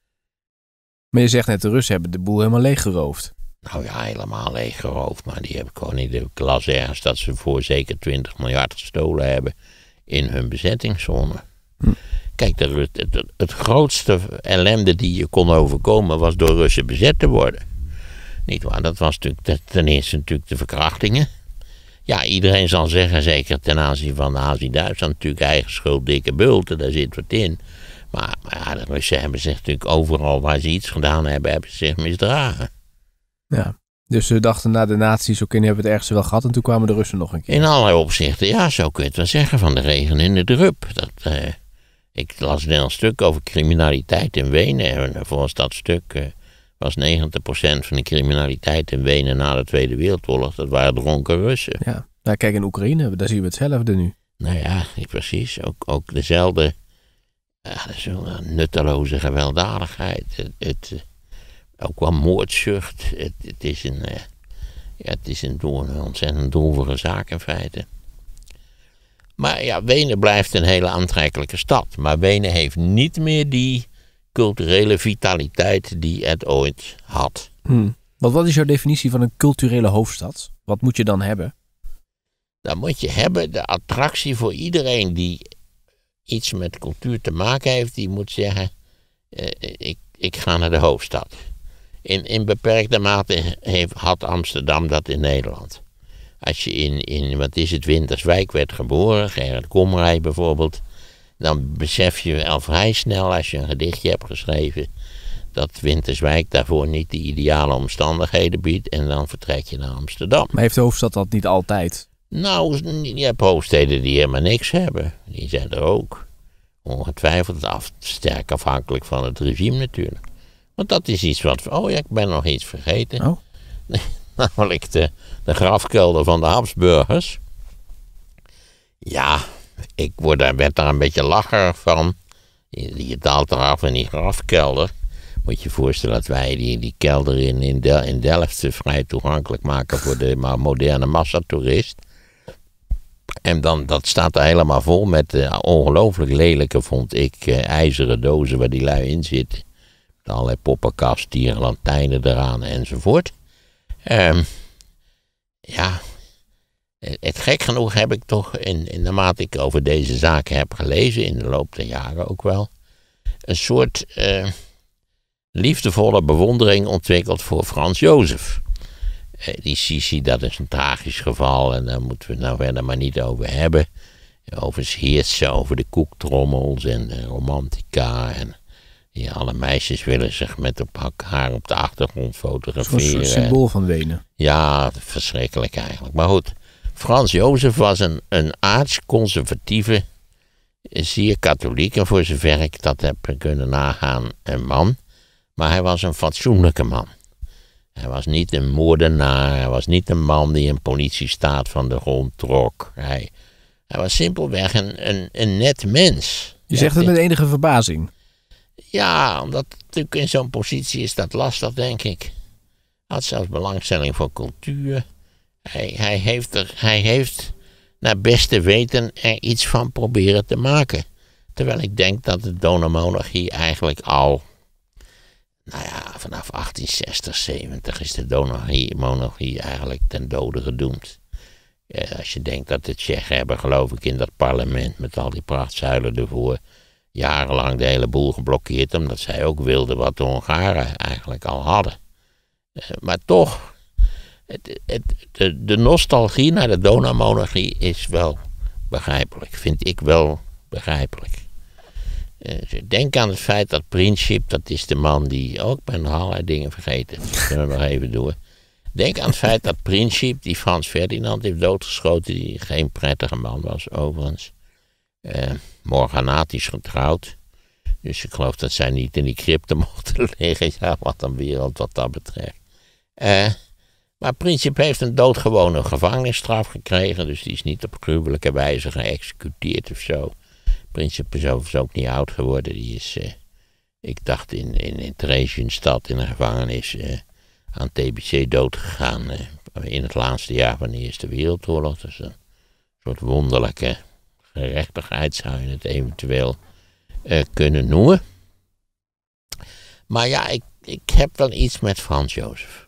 Maar je zegt net, de Russen hebben de boel helemaal leeggeroofd. Nou ja, helemaal leeggeroofd. Maar die heb ik gewoon in de klas ergens dat ze voor zeker twintig miljard gestolen hebben in hun bezettingszone. Hm. Kijk, de, het, het, het grootste ellende die je kon overkomen was door Russen bezet te worden. Niet waar? Dat was natuurlijk ten eerste natuurlijk de verkrachtingen. Ja, iedereen zal zeggen, zeker ten aanzien van Nazi-Duitsland, natuurlijk eigen schuld, dikke bulten, daar zit wat in. Maar, maar ja, de Russen hebben zich natuurlijk overal waar ze iets gedaan hebben, hebben ze zich misdragen. Ja, dus ze dachten na de nazi's, oké, nu hebben we het ergste wel gehad en toen kwamen de Russen nog een keer. In allerlei opzichten, ja, zo kun je het wel zeggen, van de regen in de drup. Dat, eh, ik las een heel stuk over criminaliteit in Wenen en volgens dat stuk eh, was negentig procent van de criminaliteit in Wenen na de Tweede Wereldoorlog, dat waren dronken Russen. Ja, nou kijk in Oekraïne, daar zien we hetzelfde nu. Nou ja, precies, ook, ook dezelfde, ja, dat is wel een nutteloze gewelddadigheid. Het, het, ook wel moordzucht. Het, het is een, uh, ja, het is een, doel, een ontzettend droevige zaak in feite. Maar ja, Wenen blijft een hele aantrekkelijke stad. Maar Wenen heeft niet meer die culturele vitaliteit die het ooit had. Hmm. Wat, wat is jouw definitie van een culturele hoofdstad? Wat moet je dan hebben? Dan moet je hebben de attractie voor iedereen die iets met cultuur te maken heeft. Die moet zeggen, uh, ik, ik ga naar de hoofdstad. In, in beperkte mate heeft, had Amsterdam dat in Nederland. Als je in, in, wat is het, Winterswijk werd geboren, Gerrit Komrij bijvoorbeeld, dan besef je al vrij snel, als je een gedichtje hebt geschreven, dat Winterswijk daarvoor niet de ideale omstandigheden biedt. En dan vertrek je naar Amsterdam. Maar heeft de hoofdstad dat niet altijd? Nou, je hebt hoofdsteden die helemaal niks hebben. Die zijn er ook. Ongetwijfeld af, sterk afhankelijk van het regime natuurlijk. Want dat is iets wat... Oh ja, ik ben nog iets vergeten. Oh. Namelijk de, de grafkelder van de Habsburgers. Ja, ik word daar, werd daar een beetje lacher van. Je, je daalt eraf in die grafkelder. Moet je je voorstellen dat wij die, die kelder in, in, Del, in Delft vrij toegankelijk maken voor de maar moderne massatoerist. En dan, dat staat er helemaal vol met uh, ongelooflijk lelijke, vond ik, uh, ijzeren dozen waar die lui in zitten. Met allerlei poppenkast, tierenlantijnen eraan enzovoort. Um, ja, het gek genoeg heb ik toch, in, in naarmate ik over deze zaken heb gelezen, in de loop der jaren ook wel, een soort uh, liefdevolle bewondering ontwikkeld voor Frans Jozef. Uh, die Sisi, dat is een tragisch geval en daar moeten we het nou verder maar niet over hebben. Over heersen, over de koektrommels en de romantica en... Ja, alle meisjes willen zich met haar op de achtergrond fotograferen. Een symbool van Wenen. Ja, verschrikkelijk eigenlijk. Maar goed, Frans Jozef was een, een aards-conservatieve, zeer katholiek, en voor zover ik dat heb kunnen nagaan, een man. Maar hij was een fatsoenlijke man. Hij was niet een moordenaar, hij was niet een man die een politiestaat van de grond trok. Hij, hij was simpelweg een, een, een net mens. Je zegt het met enige verbazing. Ja, omdat natuurlijk in zo'n positie is dat lastig, denk ik. Hij had zelfs belangstelling voor cultuur. Hij, hij, heeft er, hij heeft naar beste weten er iets van proberen te maken. Terwijl ik denk dat de donormonarchie eigenlijk al... Nou ja, vanaf achttien zestig, zeventig is de donormonarchie eigenlijk ten dode gedoemd. Ja, als je denkt dat de Tsjechen hebben, geloof ik, in dat parlement met al die prachtzuilen ervoor... jarenlang de hele boel geblokkeerd, omdat zij ook wilden wat de Hongaren eigenlijk al hadden. Uh, maar toch, het, het, de, de nostalgie naar de donormonarchie is wel begrijpelijk, vind ik wel begrijpelijk. Uh, denk aan het feit dat Princip, dat is de man die, oh, ik ben allerlei dingen vergeten, dat kunnen we nog even doen. Denk aan het feit dat Princip, die Frans Ferdinand heeft doodgeschoten, die geen prettige man was overigens. Uh, Morganatisch getrouwd. Dus ik geloof dat zij niet in die crypte mochten liggen. Ja, wat een wereld wat dat betreft. Uh, maar Princip heeft een doodgewone gevangenisstraf gekregen. Dus die is niet op gruwelijke wijze geëxecuteerd of zo. Princip is overigens ook niet oud geworden. Die is, uh, ik dacht in, in, in Theresienstadt in een gevangenis uh, aan T B C doodgegaan. Uh, in het laatste jaar van de Eerste Wereldoorlog. Dus een soort wonderlijke... gerechtigheid zou je het eventueel uh, kunnen noemen. Maar ja, ik, ik heb wel iets met Frans Jozef.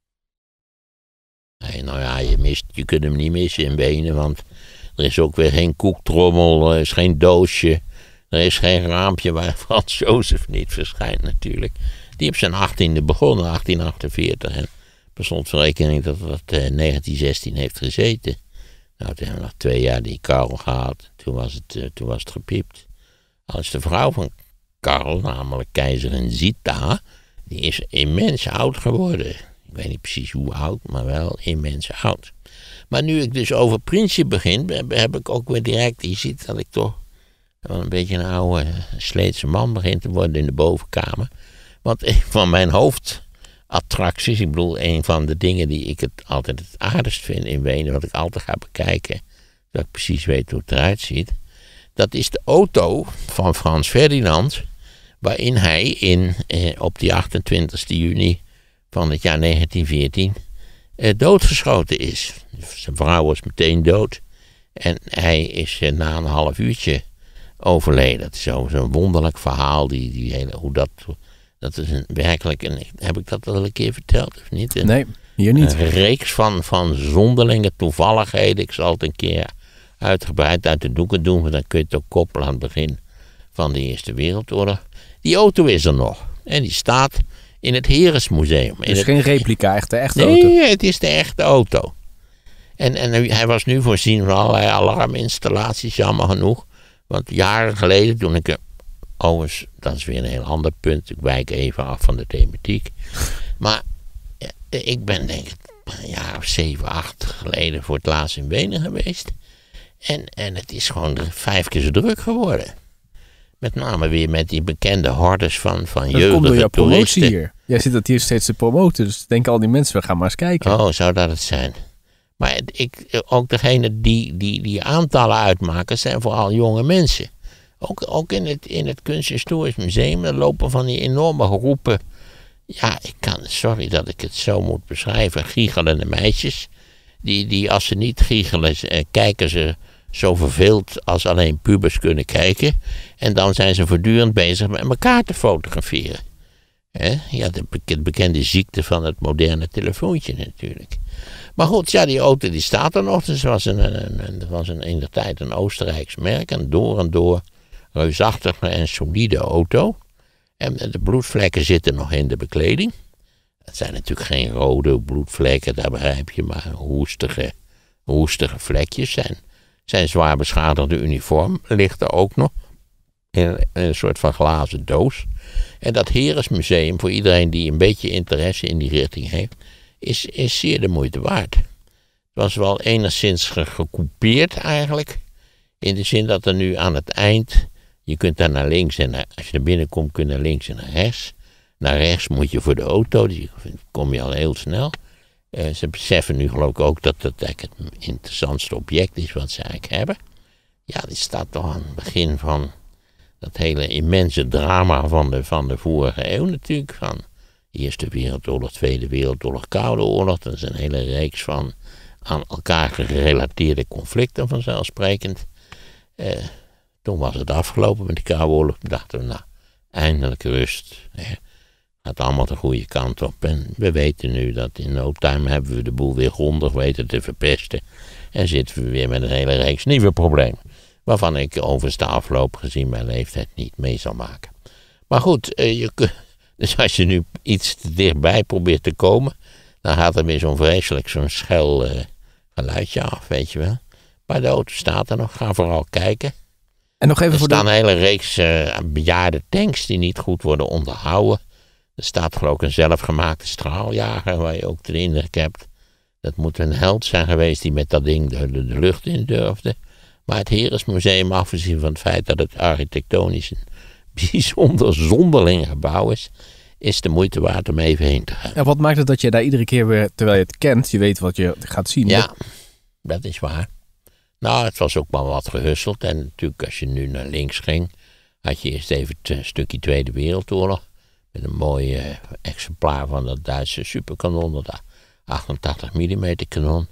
Hey, nou ja, je, mist, je kunt hem niet missen in Wenen, want er is ook weer geen koektrommel, er is geen doosje, er is geen raampje waar Frans Jozef niet verschijnt natuurlijk. Die op zijn achttiende begonnen, achttien achtenveertig, en bestond voor rekening dat dat uh, negentien zestien heeft gezeten. Nou, toen hebben we nog twee jaar die Karel gehad. Toen was het, uh, toen was het gepiept. Al is de vrouw van Karel, namelijk keizerin Zita, die is immens oud geworden. Ik weet niet precies hoe oud, maar wel immens oud. Maar nu ik dus over Princip begin, heb ik ook weer direct... Je ziet dat ik toch wel een beetje een oude Sleetse man begin te worden in de bovenkamer. Want een van mijn hoofdattracties, ik bedoel, een van de dingen die ik het altijd het aardigst vind in Wenen, wat ik altijd ga bekijken, dat ik precies weet hoe het eruit ziet, dat is de auto van Frans Ferdinand, waarin hij in, eh, op die achtentwintigste juni van het jaar negentien veertien eh, doodgeschoten is. Zijn vrouw was meteen dood en hij is eh, na een half uurtje overleden. Dat is zo'n wonderlijk verhaal, die, die hele, hoe dat... Dat is een, werkelijk, een, heb ik dat al een keer verteld of niet? Een, nee, hier niet. Een reeks van, van zonderlinge toevalligheden. Ik zal het een keer uitgebreid uit de doeken doen, want dan kun je het ook koppelen aan het begin van de Eerste Wereldoorlog. Die auto is er nog. En die staat in het Heeresmuseum. Het is het, geen replica, echt de echte nee, auto? Nee, het is de echte auto. En, en hij was nu voorzien van allerlei alarminstallaties, jammer genoeg. Want jaren geleden, toen ik overigens, dat is weer een heel ander punt. Ik wijk even af van de thematiek. Maar ja, ik ben denk ik een jaar of zeven, acht geleden voor het laatst in Wenen geweest. En, en het is gewoon vijf keer zo druk geworden. Met name weer met die bekende hordes van, van dat jeugdige komt door jouw promotie toeristen. hier. Jij zit dat hier steeds te promoten. Dus denken al die mensen, we gaan maar eens kijken. Oh, zou dat het zijn? Maar het, ik, ook degene die, die die aantallen uitmaken, zijn vooral jonge mensen. Ook, ook in het, in het Kunsthistorisch Museum, er lopen van die enorme groepen. Ja, ik kan, sorry dat ik het zo moet beschrijven, giechelende meisjes. Die, die als ze niet giechelen, eh, kijken ze zo verveeld als alleen pubers kunnen kijken. En dan zijn ze voortdurend bezig met elkaar te fotograferen. He? Ja, de bek- bekende ziekte van het moderne telefoontje natuurlijk. Maar goed, ja, die auto die staat er nog. Dus het was, een, een, een, was een, in de tijd een Oostenrijks merk. Een door en door reusachtige en solide auto. En de bloedvlekken zitten nog in de bekleding. Het zijn natuurlijk geen rode bloedvlekken, daar begrijp je, maar hoestige, hoestige vlekjes. Zijn, zijn zwaar beschadigde uniform ligt er ook nog. In een soort van glazen doos. En dat Heeresmuseum, voor iedereen die een beetje interesse in die richting heeft, is, is zeer de moeite waard. Het was wel enigszins ge- gecoupeerd eigenlijk. In de zin dat er nu aan het eind, je kunt daar naar links en naar, als je naar binnen komt kun je naar links en naar rechts. Naar rechts moet je voor de auto, die kom je al heel snel. Uh, ze beseffen nu geloof ik ook dat dat eigenlijk het interessantste object is wat ze eigenlijk hebben. Ja, die staat toch aan het begin van dat hele immense drama van de, van de vorige eeuw natuurlijk. Van Eerste Wereldoorlog, Tweede Wereldoorlog, Koude Oorlog. Dat is een hele reeks van aan elkaar gerelateerde conflicten vanzelfsprekend. Uh, toen was het afgelopen met die Koude Oorlog. Toen dachten we, nou, eindelijk rust. Hè. Gaat allemaal de goede kant op. En we weten nu dat in no time hebben we de boel weer grondig weten te verpesten. En zitten we weer met een hele reeks nieuwe problemen. Waarvan ik overigens de afloop gezien mijn leeftijd niet mee zal maken. Maar goed, eh, je kun, dus als je nu iets te dichtbij probeert te komen, dan gaat er weer zo'n vreselijk, zo'n schel eh, geluidje af, weet je wel. Maar de auto staat er nog, ga vooral kijken. En nog even er voor staan de... een hele reeks uh, bejaarde tanks die niet goed worden onderhouden. Er staat geloof ik een zelfgemaakte straaljager waar je ook de indruk hebt. Dat moet een held zijn geweest die met dat ding de, de, de lucht in durfde. Maar het Heeresmuseum, afgezien van het feit dat het architectonisch een bijzonder zonderling gebouw is, is de moeite waard om even heen te gaan. En wat maakt het dat je daar iedere keer weer, terwijl je het kent, je weet wat je gaat zien? Ja, dat... dat is waar. Nou, het was ook wel wat gehusseld. En natuurlijk, als je nu naar links ging, had je eerst even een stukje Tweede Wereldoorlog. Met een mooi uh, exemplaar van dat Duitse superkanon, dat achtentachtig millimeter kanon.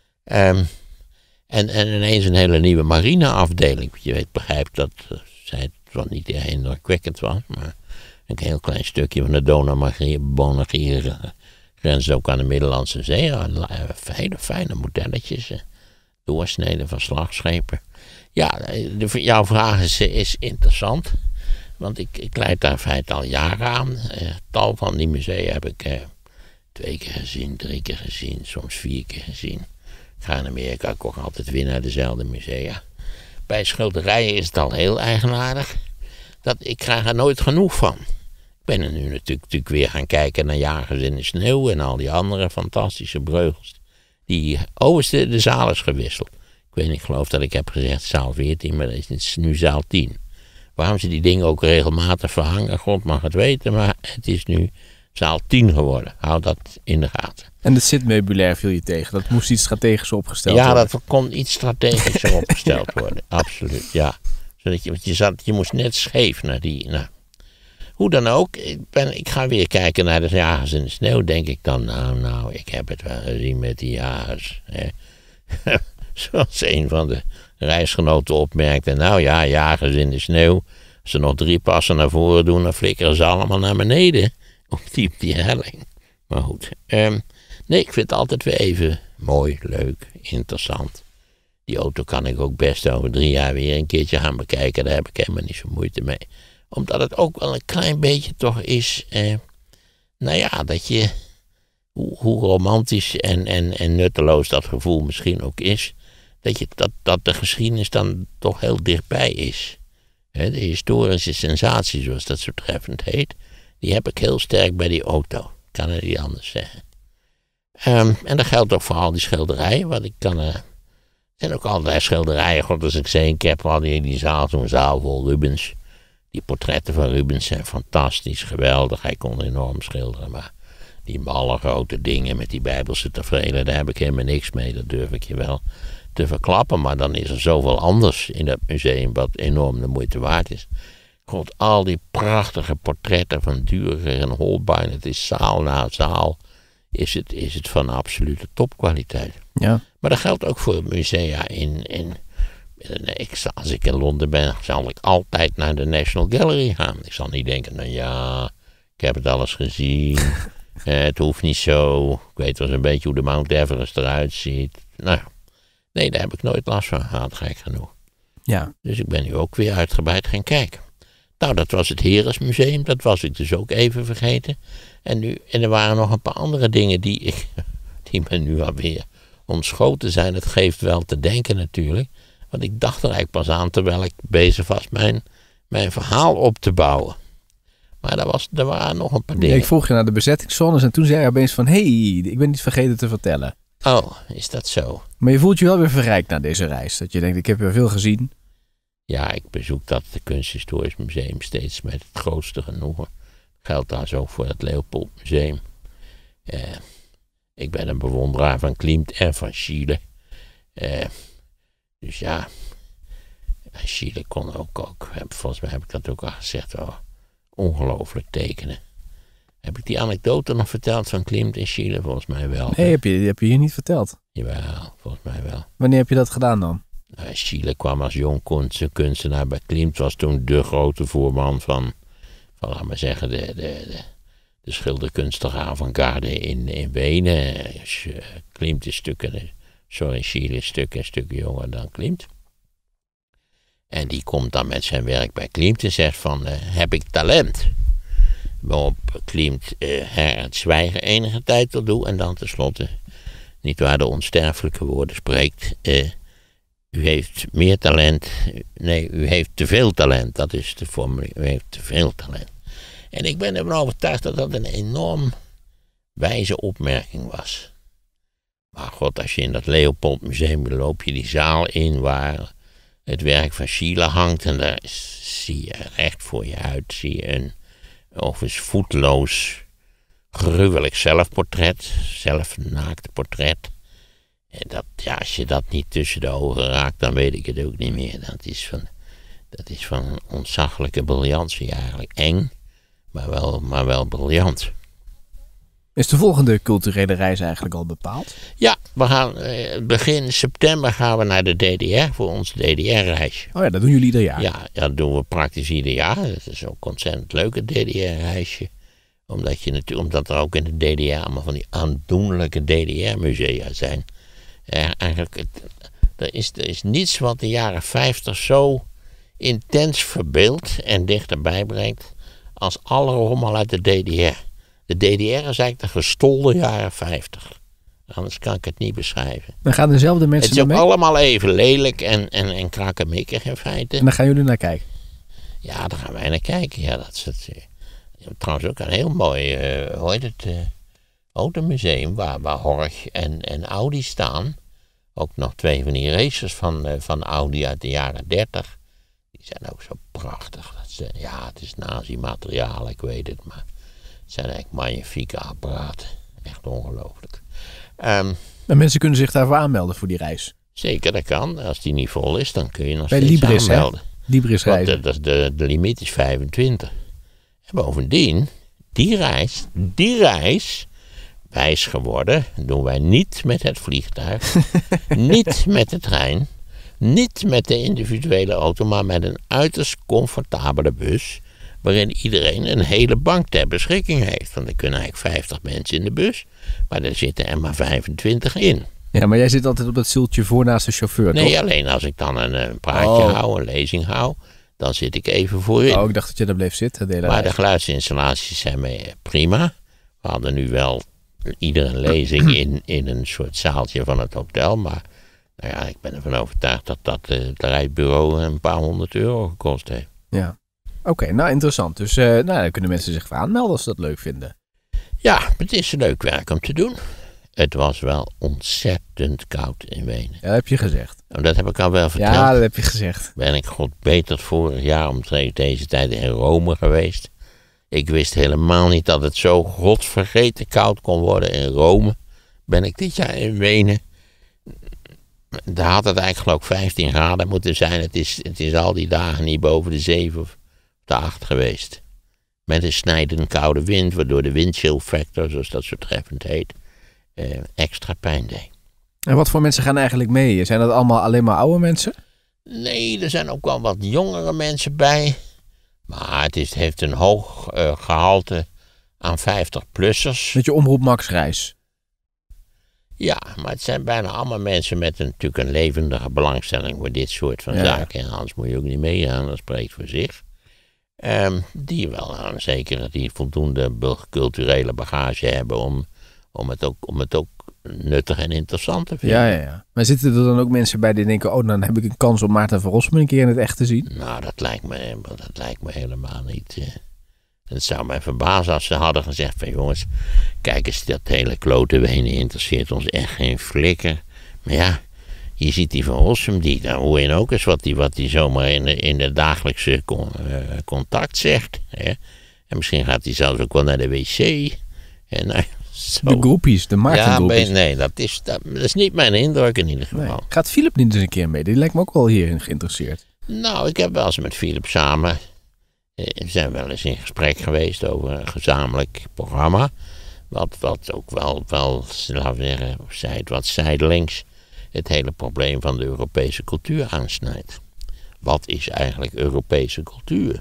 Um, en, en ineens een hele nieuwe marineafdeling. Je weet, begrijpt dat, uh, zij het wel niet heel indrukwekkend was, maar een heel klein stukje van de Donau-Bonnegier grenst ook aan de Middellandse Zee. Ja, hele fijne modelletjes, uh, doorsneden van slagschepen. Ja, de, jouw vraag is, is interessant. Want ik, ik leid daar in feite al jaren aan. Uh, tal van die musea heb ik uh, twee keer gezien, drie keer gezien, soms vier keer gezien. Ik ga in Amerika ook nog altijd weer naar dezelfde musea. Bij schilderijen is het al heel eigenaardig. Dat, ik krijg er nooit genoeg van. Ik ben er nu natuurlijk, natuurlijk weer gaan kijken naar Jagers in de Sneeuw en al die andere fantastische breugels. Die, oh, is de, de zaal is gewisseld. Ik weet niet, ik geloof dat ik heb gezegd zaal veertien, maar het is nu zaal tien. Waarom ze die dingen ook regelmatig verhangen, God mag het weten, maar het is nu zaal tien geworden. Hou dat in de gaten. En het zitmeubilair viel je tegen. Dat moest iets strategisch opgesteld ja, worden. Ja, dat kon iets strategischer opgesteld worden. Absoluut, ja. Zodat je, want je, zat, je moest net scheef naar die... Nou. Hoe dan ook, ik, ben, ik ga weer kijken naar de Jagers in de Sneeuw. Denk ik dan, nou, nou, ik heb het wel gezien met die jagers. Hè. Zoals een van de reisgenoten opmerkte. Nou ja, Jagers in de Sneeuw. Als ze nog drie passen naar voren doen, dan flikkeren ze allemaal naar beneden. Op die, op die helling. Maar goed. Um, nee, ik vind het altijd weer even mooi, leuk, interessant. Die auto kan ik ook best over drie jaar weer een keertje gaan bekijken. Daar heb ik helemaal niet zo moeite mee. Omdat het ook wel een klein beetje toch is. Eh, nou ja, dat je. Hoe, hoe romantisch en, en, en nutteloos dat gevoel misschien ook is. Dat, je, dat, dat de geschiedenis dan toch heel dichtbij is. He, de historische sensatie, zoals dat zo treffend heet, die heb ik heel sterk bij die auto. Ik kan het niet anders zeggen. Um, en dat geldt ook voor al die schilderijen. Want ik kan... Uh, er zijn ook allerlei schilderijen. God, als ik ze een keer heb, hadden in die zaal, zo'n zaal vol Rubens. Die portretten van Rubens zijn fantastisch, geweldig. Hij kon enorm schilderen, maar die malle grote dingen met die bijbelse tafereelen, daar heb ik helemaal niks mee. Dat durf ik je wel te verklappen. Maar dan is er zoveel anders in dat museum wat enorm de moeite waard is. God, al die prachtige portretten van Dürer en Holbein. Het is zaal na zaal. Is het, is het van absolute topkwaliteit. Ja. Maar dat geldt ook voor musea in... in Ik, als ik in Londen ben, zal ik altijd naar de National Gallery gaan. Ik zal niet denken, nou ja, ik heb het alles gezien. eh, het hoeft niet zo. Ik weet wel eens een beetje hoe de Mount Everest eruit ziet. Nou, nee, daar heb ik nooit last van gehad, gek genoeg. Ja. Dus ik ben nu ook weer uitgebreid gaan kijken. Nou, dat was het Heeresmuseum. Dat was ik dus ook even vergeten. En, nu, en er waren nog een paar andere dingen die, ik, die me nu alweer ontschoten zijn. Het geeft wel te denken natuurlijk. Want ik dacht er eigenlijk pas aan terwijl ik bezig was mijn, mijn verhaal op te bouwen. Maar er, was, er waren nog een paar dingen. Ja, ik vroeg je naar de bezettingszones en toen zei je opeens van... hé, hey, ik ben iets vergeten te vertellen. Oh, is dat zo? Maar je voelt je wel weer verrijkt na deze reis. Dat je denkt, ik heb weer veel gezien. Ja, ik bezoek dat de Kunsthistorisch Museum steeds met het grootste genoegen. Geldt daar zo voor het Leopoldmuseum. Eh, ik ben een bewonderaar van Klimt en van Schiele. Eh... Dus ja, Schiele kon ook, ook, volgens mij heb ik dat ook al gezegd, oh, ongelooflijk tekenen. Heb ik die anekdote nog verteld van Klimt en Schiele? Volgens mij wel. Nee, heb je, heb je hier niet verteld. Jawel, volgens mij wel. Wanneer heb je dat gedaan dan? Nou, Schiele kwam als jong kunstenaar bij Klimt, was toen de grote voorman van, van laat maar zeggen, de, de, de, de schilderkunstige avant-garde in, in Wenen. Klimt is stukken... Sorry, Schiele is stuk en stuk jonger dan Klimt. En die komt dan met zijn werk bij Klimt en zegt van, uh, heb ik talent? Waarop Klimt uh, her het zwijgen enige tijd wil doen en dan tenslotte, niet waar de onsterfelijke woorden spreekt, uh, u heeft meer talent, nee, u heeft te veel talent, dat is de formule, u heeft te veel talent. En ik ben ervan overtuigd dat dat een enorm wijze opmerking was. Maar god, als je in dat Leopoldmuseum loop je die zaal in waar het werk van Schiele hangt. En daar zie je recht voor je uit, zie je een overigens voetloos, gruwelijk zelfportret. Zelfnaakt portret. En dat, ja, als je dat niet tussen de ogen raakt, dan weet ik het ook niet meer. Dat is van, dat is van een ontzaglijke briljantie eigenlijk. Eng, maar wel, maar wel briljant. Is de volgende culturele reis eigenlijk al bepaald? Ja, we gaan, eh, begin september gaan we naar de D D R voor ons D D R-reisje. Oh ja, dat doen jullie ieder jaar? Ja, ja, dat doen we praktisch ieder jaar. Dat is ook ontzettend leuk, het D D R-reisje. Omdat, je natuurlijk, omdat er ook in de D D R allemaal van die aandoenlijke D D R-musea zijn. Eh, eigenlijk, het, er, is, er is niets wat de jaren vijftig zo intens verbeeldt en dichterbij brengt als alle rommel uit de D D R. De D D R is eigenlijk de gestolde jaren vijftig. Anders kan ik het niet beschrijven. Dan gaan dezelfde mensen Het is ook mee? allemaal even lelijk en, en, en krakkemikkig in feite. En dan gaan jullie naar kijken? Ja, daar gaan wij naar kijken. Ja, dat is het. Uh, trouwens ook een heel mooi, uh, hoe heet het, uh, automuseum waar, waar Horch en, en Audi staan. Ook nog twee van die racers van, uh, van Audi uit de jaren dertig. Die zijn ook zo prachtig. Dat is, uh, ja, het is nazi-materiaal, ik weet het, maar het zijn eigenlijk magnifieke apparaten. Echt ongelooflijk. Um, en mensen kunnen zich daarvoor aanmelden voor die reis? Zeker, dat kan. Als die niet vol is, dan kun je nog bij steeds Libris, aanmelden. Hè? Libris reizen. Want de, de, de limiet is vijfentwintig. En bovendien, die reis, die reis, wijs geworden, doen wij niet met het vliegtuig, niet met de trein, niet met de individuele auto, maar met een uiterst comfortabele bus, waarin iedereen een hele bank ter beschikking heeft. Want er kunnen eigenlijk vijftig mensen in de bus, maar er zitten er maar vijfentwintig in. Ja, maar jij zit altijd op dat zieltje voor naast de chauffeur, nee, toch? Nee, alleen als ik dan een, een praatje oh. hou, een lezing hou, dan zit ik even voorin. Oh, ik dacht dat je daar bleef zitten. De hele maar reis. de geluidsinstallaties zijn mee prima. We hadden nu wel iedere lezing in, in een soort zaaltje van het hotel, maar nou ja, ik ben ervan overtuigd dat dat uh, het rijbureau een paar honderd euro gekost heeft. Ja. Oké, okay, nou interessant. Dus uh, nou, dan kunnen mensen zich aanmelden als ze dat leuk vinden. Ja, het is leuk werk om te doen. Het was wel ontzettend koud in Wenen. Ja, dat heb je gezegd. En dat heb ik al wel verteld. Ja, dat heb je gezegd. Ben ik god beter vorig jaar omtrent deze tijd in Rome geweest. Ik wist helemaal niet dat het zo godvergeten koud kon worden in Rome. Ben ik dit jaar in Wenen. Daar had het eigenlijk geloof ik vijftien graden moeten zijn. Het is, het is al die dagen niet boven de zeven of de acht geweest. Met een snijdend koude wind, waardoor de windchill factor, zoals dat zo treffend heet, eh, extra pijn deed. En wat voor mensen gaan eigenlijk mee? Zijn dat allemaal alleen maar oude mensen? Nee, er zijn ook wel wat jongere mensen bij. Maar het, is, het heeft een hoog uh, gehalte aan vijftig-plussers. Met je Omroep Max reis. Ja, maar het zijn bijna allemaal mensen met een, natuurlijk een levendige belangstelling voor dit soort van ja. zaken. En anders moet je ook niet meegaan, dat spreekt voor zich. Um, die wel aan zeker die voldoende culturele bagage hebben om, om, het ook, om het ook nuttig en interessant te vinden. Ja, ja, ja. Maar zitten er dan ook mensen bij die denken, oh, dan heb ik een kans om Maarten van Rossum een keer in het echt te zien? Nou, dat lijkt me, dat lijkt me helemaal niet. Uh, het zou mij verbazen als ze hadden gezegd van jongens, kijk eens, dat hele klote Wenen interesseert ons echt geen flikker. Maar ja, je ziet die van Rossum, die, dan hoor je ook eens wat die, wat die zomaar in de, in de dagelijkse con, uh, contact zegt. Hè? En misschien gaat hij zelfs ook wel naar de wc. En nou, zo. De groepies, de Maarten-groepies. Ja, nee, dat is, dat, dat is niet mijn indruk in ieder geval. Nee. Gaat Philip niet eens een keer mee? Die lijkt me ook wel hierin geïnteresseerd. Nou, ik heb wel eens met Philip samen, we zijn wel eens in gesprek geweest over een gezamenlijk programma. Wat, wat ook wel, wel, laten we zeggen, zij het wat zijdelings het hele probleem van de Europese cultuur aansnijdt. Wat is eigenlijk Europese cultuur?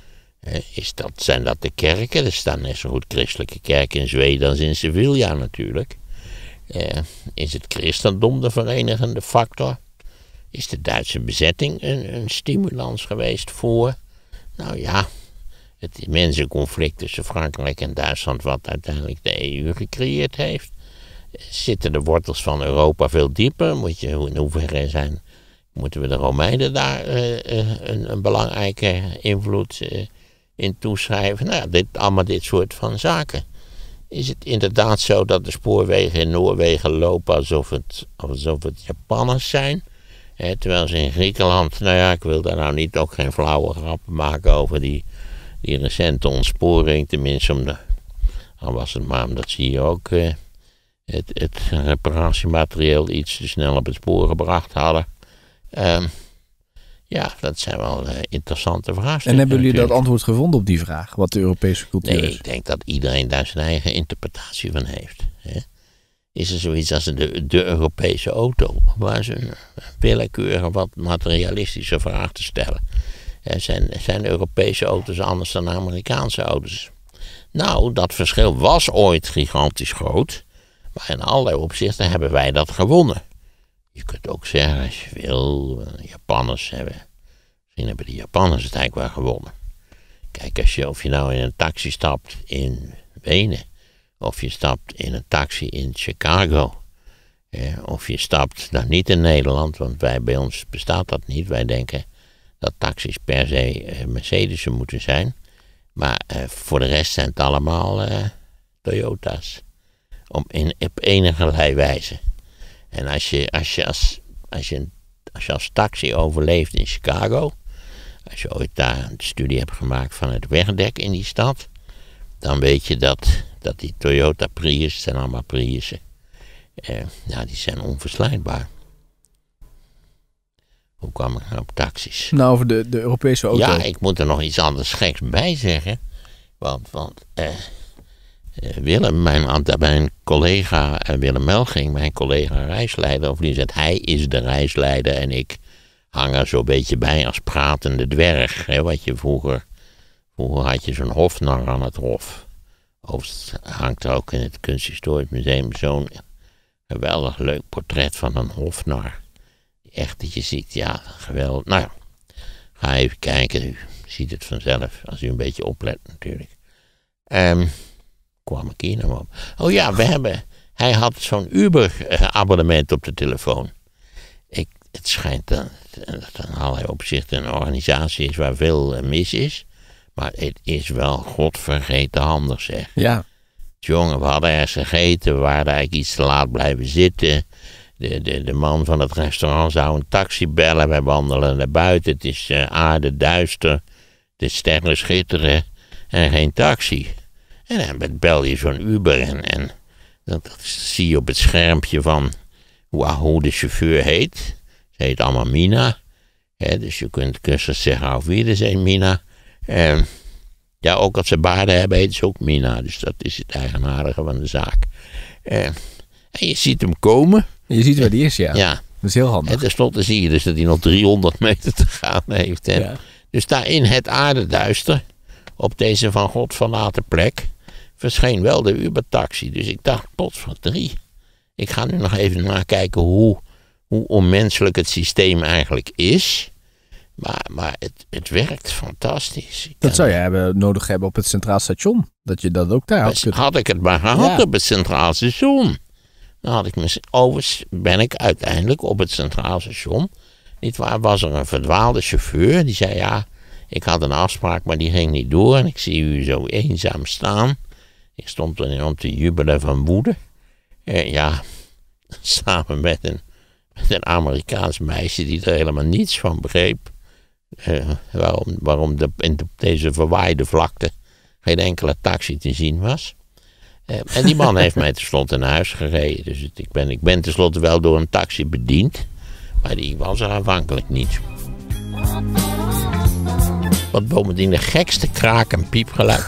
Is dat, zijn dat de kerken? Er staan net zo goed christelijke kerken in Zweden als in Sevilla natuurlijk. Eh, is het christendom de verenigende factor? Is de Duitse bezetting een, een stimulans geweest voor? Nou ja, het immense conflict tussen Frankrijk en Duitsland wat uiteindelijk de E U gecreëerd heeft. Zitten de wortels van Europa veel dieper? Moet je, in hoeverre zijn, moeten we de Romeinen daar uh, uh, een, een belangrijke invloed uh, in toeschrijven? Nou ja, dit, allemaal dit soort van zaken. Is het inderdaad zo dat de spoorwegen in Noorwegen lopen alsof het, alsof het Japanners zijn? He, terwijl ze in Griekenland, nou ja, ik wil daar nou niet ook geen flauwe grappen maken over die, die recente ontsporing. Tenminste, om de, al was het maar omdat ze hier ook uh, het, het reparatiematerieel iets te snel op het spoor gebracht hadden. Um, ja, dat zijn wel uh, interessante vraagstukken. En hebben jullie natuurlijk. dat antwoord gevonden op die vraag, wat de Europese cultuur nee, is? Ik denk dat iedereen daar zijn eigen interpretatie van heeft. Hè? Is er zoiets als de, de Europese auto, waar ze een willekeurige wat materialistische vraag te stellen. Er zijn, zijn de Europese auto's anders dan de Amerikaanse auto's? Nou, dat verschil was ooit gigantisch groot, maar in allerlei opzichten hebben wij dat gewonnen. Je kunt ook zeggen, als je wil, de Japanners hebben, misschien hebben de Japanners het eigenlijk wel gewonnen. Kijk, als je, of je nou in een taxi stapt in Wenen, of je stapt in een taxi in Chicago, eh, of je stapt, nou niet in Nederland, want wij, bij ons bestaat dat niet. Wij denken dat taxis per se eh, Mercedes'en moeten zijn, maar eh, voor de rest zijn het allemaal eh, Toyota's. Om in, op enige wijze. En als je als, je als, als, je, als je als taxi overleeft in Chicago, als je ooit daar een studie hebt gemaakt van het wegdek in die stad, dan weet je dat, dat die Toyota Prius, zijn allemaal Priussen, eh, nou, die zijn onverslijdbaar. Hoe kwam ik nou op taxis? Nou, over de, de Europese auto. Ja, ik moet er nog iets anders geks bij zeggen. Want, want eh, Willem, mijn, mijn collega uh, Willem Melging, mijn collega reisleider, of die zegt, hij is de reisleider en ik hang er zo'n beetje bij als pratende dwerg. Hè, wat je vroeger, vroeger had je zo'n hofnar aan het hof. Of hangt er ook in het Kunsthistorisch Museum zo'n geweldig leuk portret van een hofnar. Echt dat je ziet, ja, geweldig. Nou ja, ga even kijken, u ziet het vanzelf, als u een beetje oplet natuurlijk. Um, kwam ik hier nou op? Oh ja, we hebben, hij had zo'n Uber-abonnement op de telefoon. Ik, het schijnt dat het in allerlei opzichten een organisatie is waar veel mis is. Maar het is wel godvergeten handig, zeg. Ja. Jongen, we hadden ergens gegeten, we waren eigenlijk iets te laat blijven zitten. De, de, de man van het restaurant zou een taxi bellen, wij wandelen naar buiten. Het is uh, aarde duister, de sterren schitteren en geen taxi. En dan bel je zo'n Uber en, en dat, dat zie je op het schermpje van hoe, hoe de chauffeur heet. Ze heet allemaal Mina. He, dus je kunt kussens zeggen, auf Wiedersehen Mina. En ja, ook als ze baarden hebben, heet ze ook Mina. Dus dat is het eigenaardige van de zaak. En, en je ziet hem komen. Je ziet waar die is, ja. Ja. Dat is heel handig. En tenslotte zie je dus dat hij nog driehonderd meter te gaan heeft. En Ja. dus daar in het aardeduister, op deze van God verlaten plek, verscheen wel de Uber-taxi. Dus ik dacht, pot van drie. Ik ga nu nog even nakijken hoe, hoe onmenselijk het systeem eigenlijk is. Maar, maar het, het werkt fantastisch. Ik Dat zou je hebben, nodig hebben op het Centraal Station. Dat je dat ook daar had kunnen. Had ik het maar gehad Ja. op het Centraal Station. Dan had ik mis, overigens ben ik uiteindelijk op het Centraal Station. Niet waar, was er een verdwaalde chauffeur. Die zei, ja, ik had een afspraak, maar die ging niet door. En ik zie u zo eenzaam staan. Ik stond er om te jubelen van woede. En ja, samen met een, met een Amerikaans meisje die er helemaal niets van begreep. Uh, waarom waarom de, in de, deze verwaaide vlakte geen enkele taxi te zien was. Uh, en die man heeft mij tenslotte naar huis gereden. Dus het, ik, ben, ik ben tenslotte wel door een taxi bediend. Maar die was er aanvankelijk niet. Wat bovendien de gekste kraak- en piepgeluid.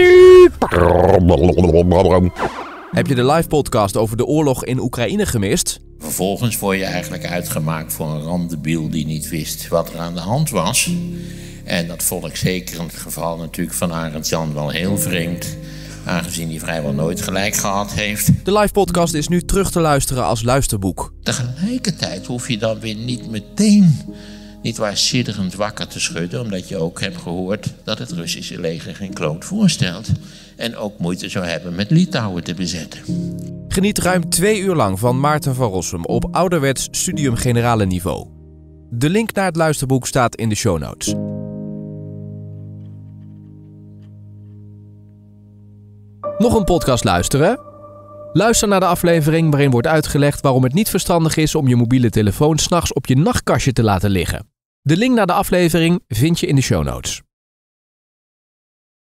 Heb je de live podcast over de oorlog in Oekraïne gemist? Vervolgens word je eigenlijk uitgemaakt voor een randebiel die niet wist wat er aan de hand was. En dat vond ik zeker in het geval natuurlijk van Arend Jan wel heel vreemd. Aangezien hij vrijwel nooit gelijk gehad heeft. De live podcast is nu terug te luisteren als luisterboek. Tegelijkertijd hoef je dan weer niet meteen, niet waar sidderend wakker te schudden. Omdat je ook hebt gehoord dat het Russische leger geen kloot voorstelt. En ook moeite zou hebben met Litouwen te bezetten. Geniet ruim twee uur lang van Maarten van Rossum op ouderwets studium generale niveau. De link naar het luisterboek staat in de show notes. Nog een podcast luisteren? Luister naar de aflevering waarin wordt uitgelegd waarom het niet verstandig is om je mobiele telefoon 's nachts op je nachtkastje te laten liggen. De link naar de aflevering vind je in de show notes.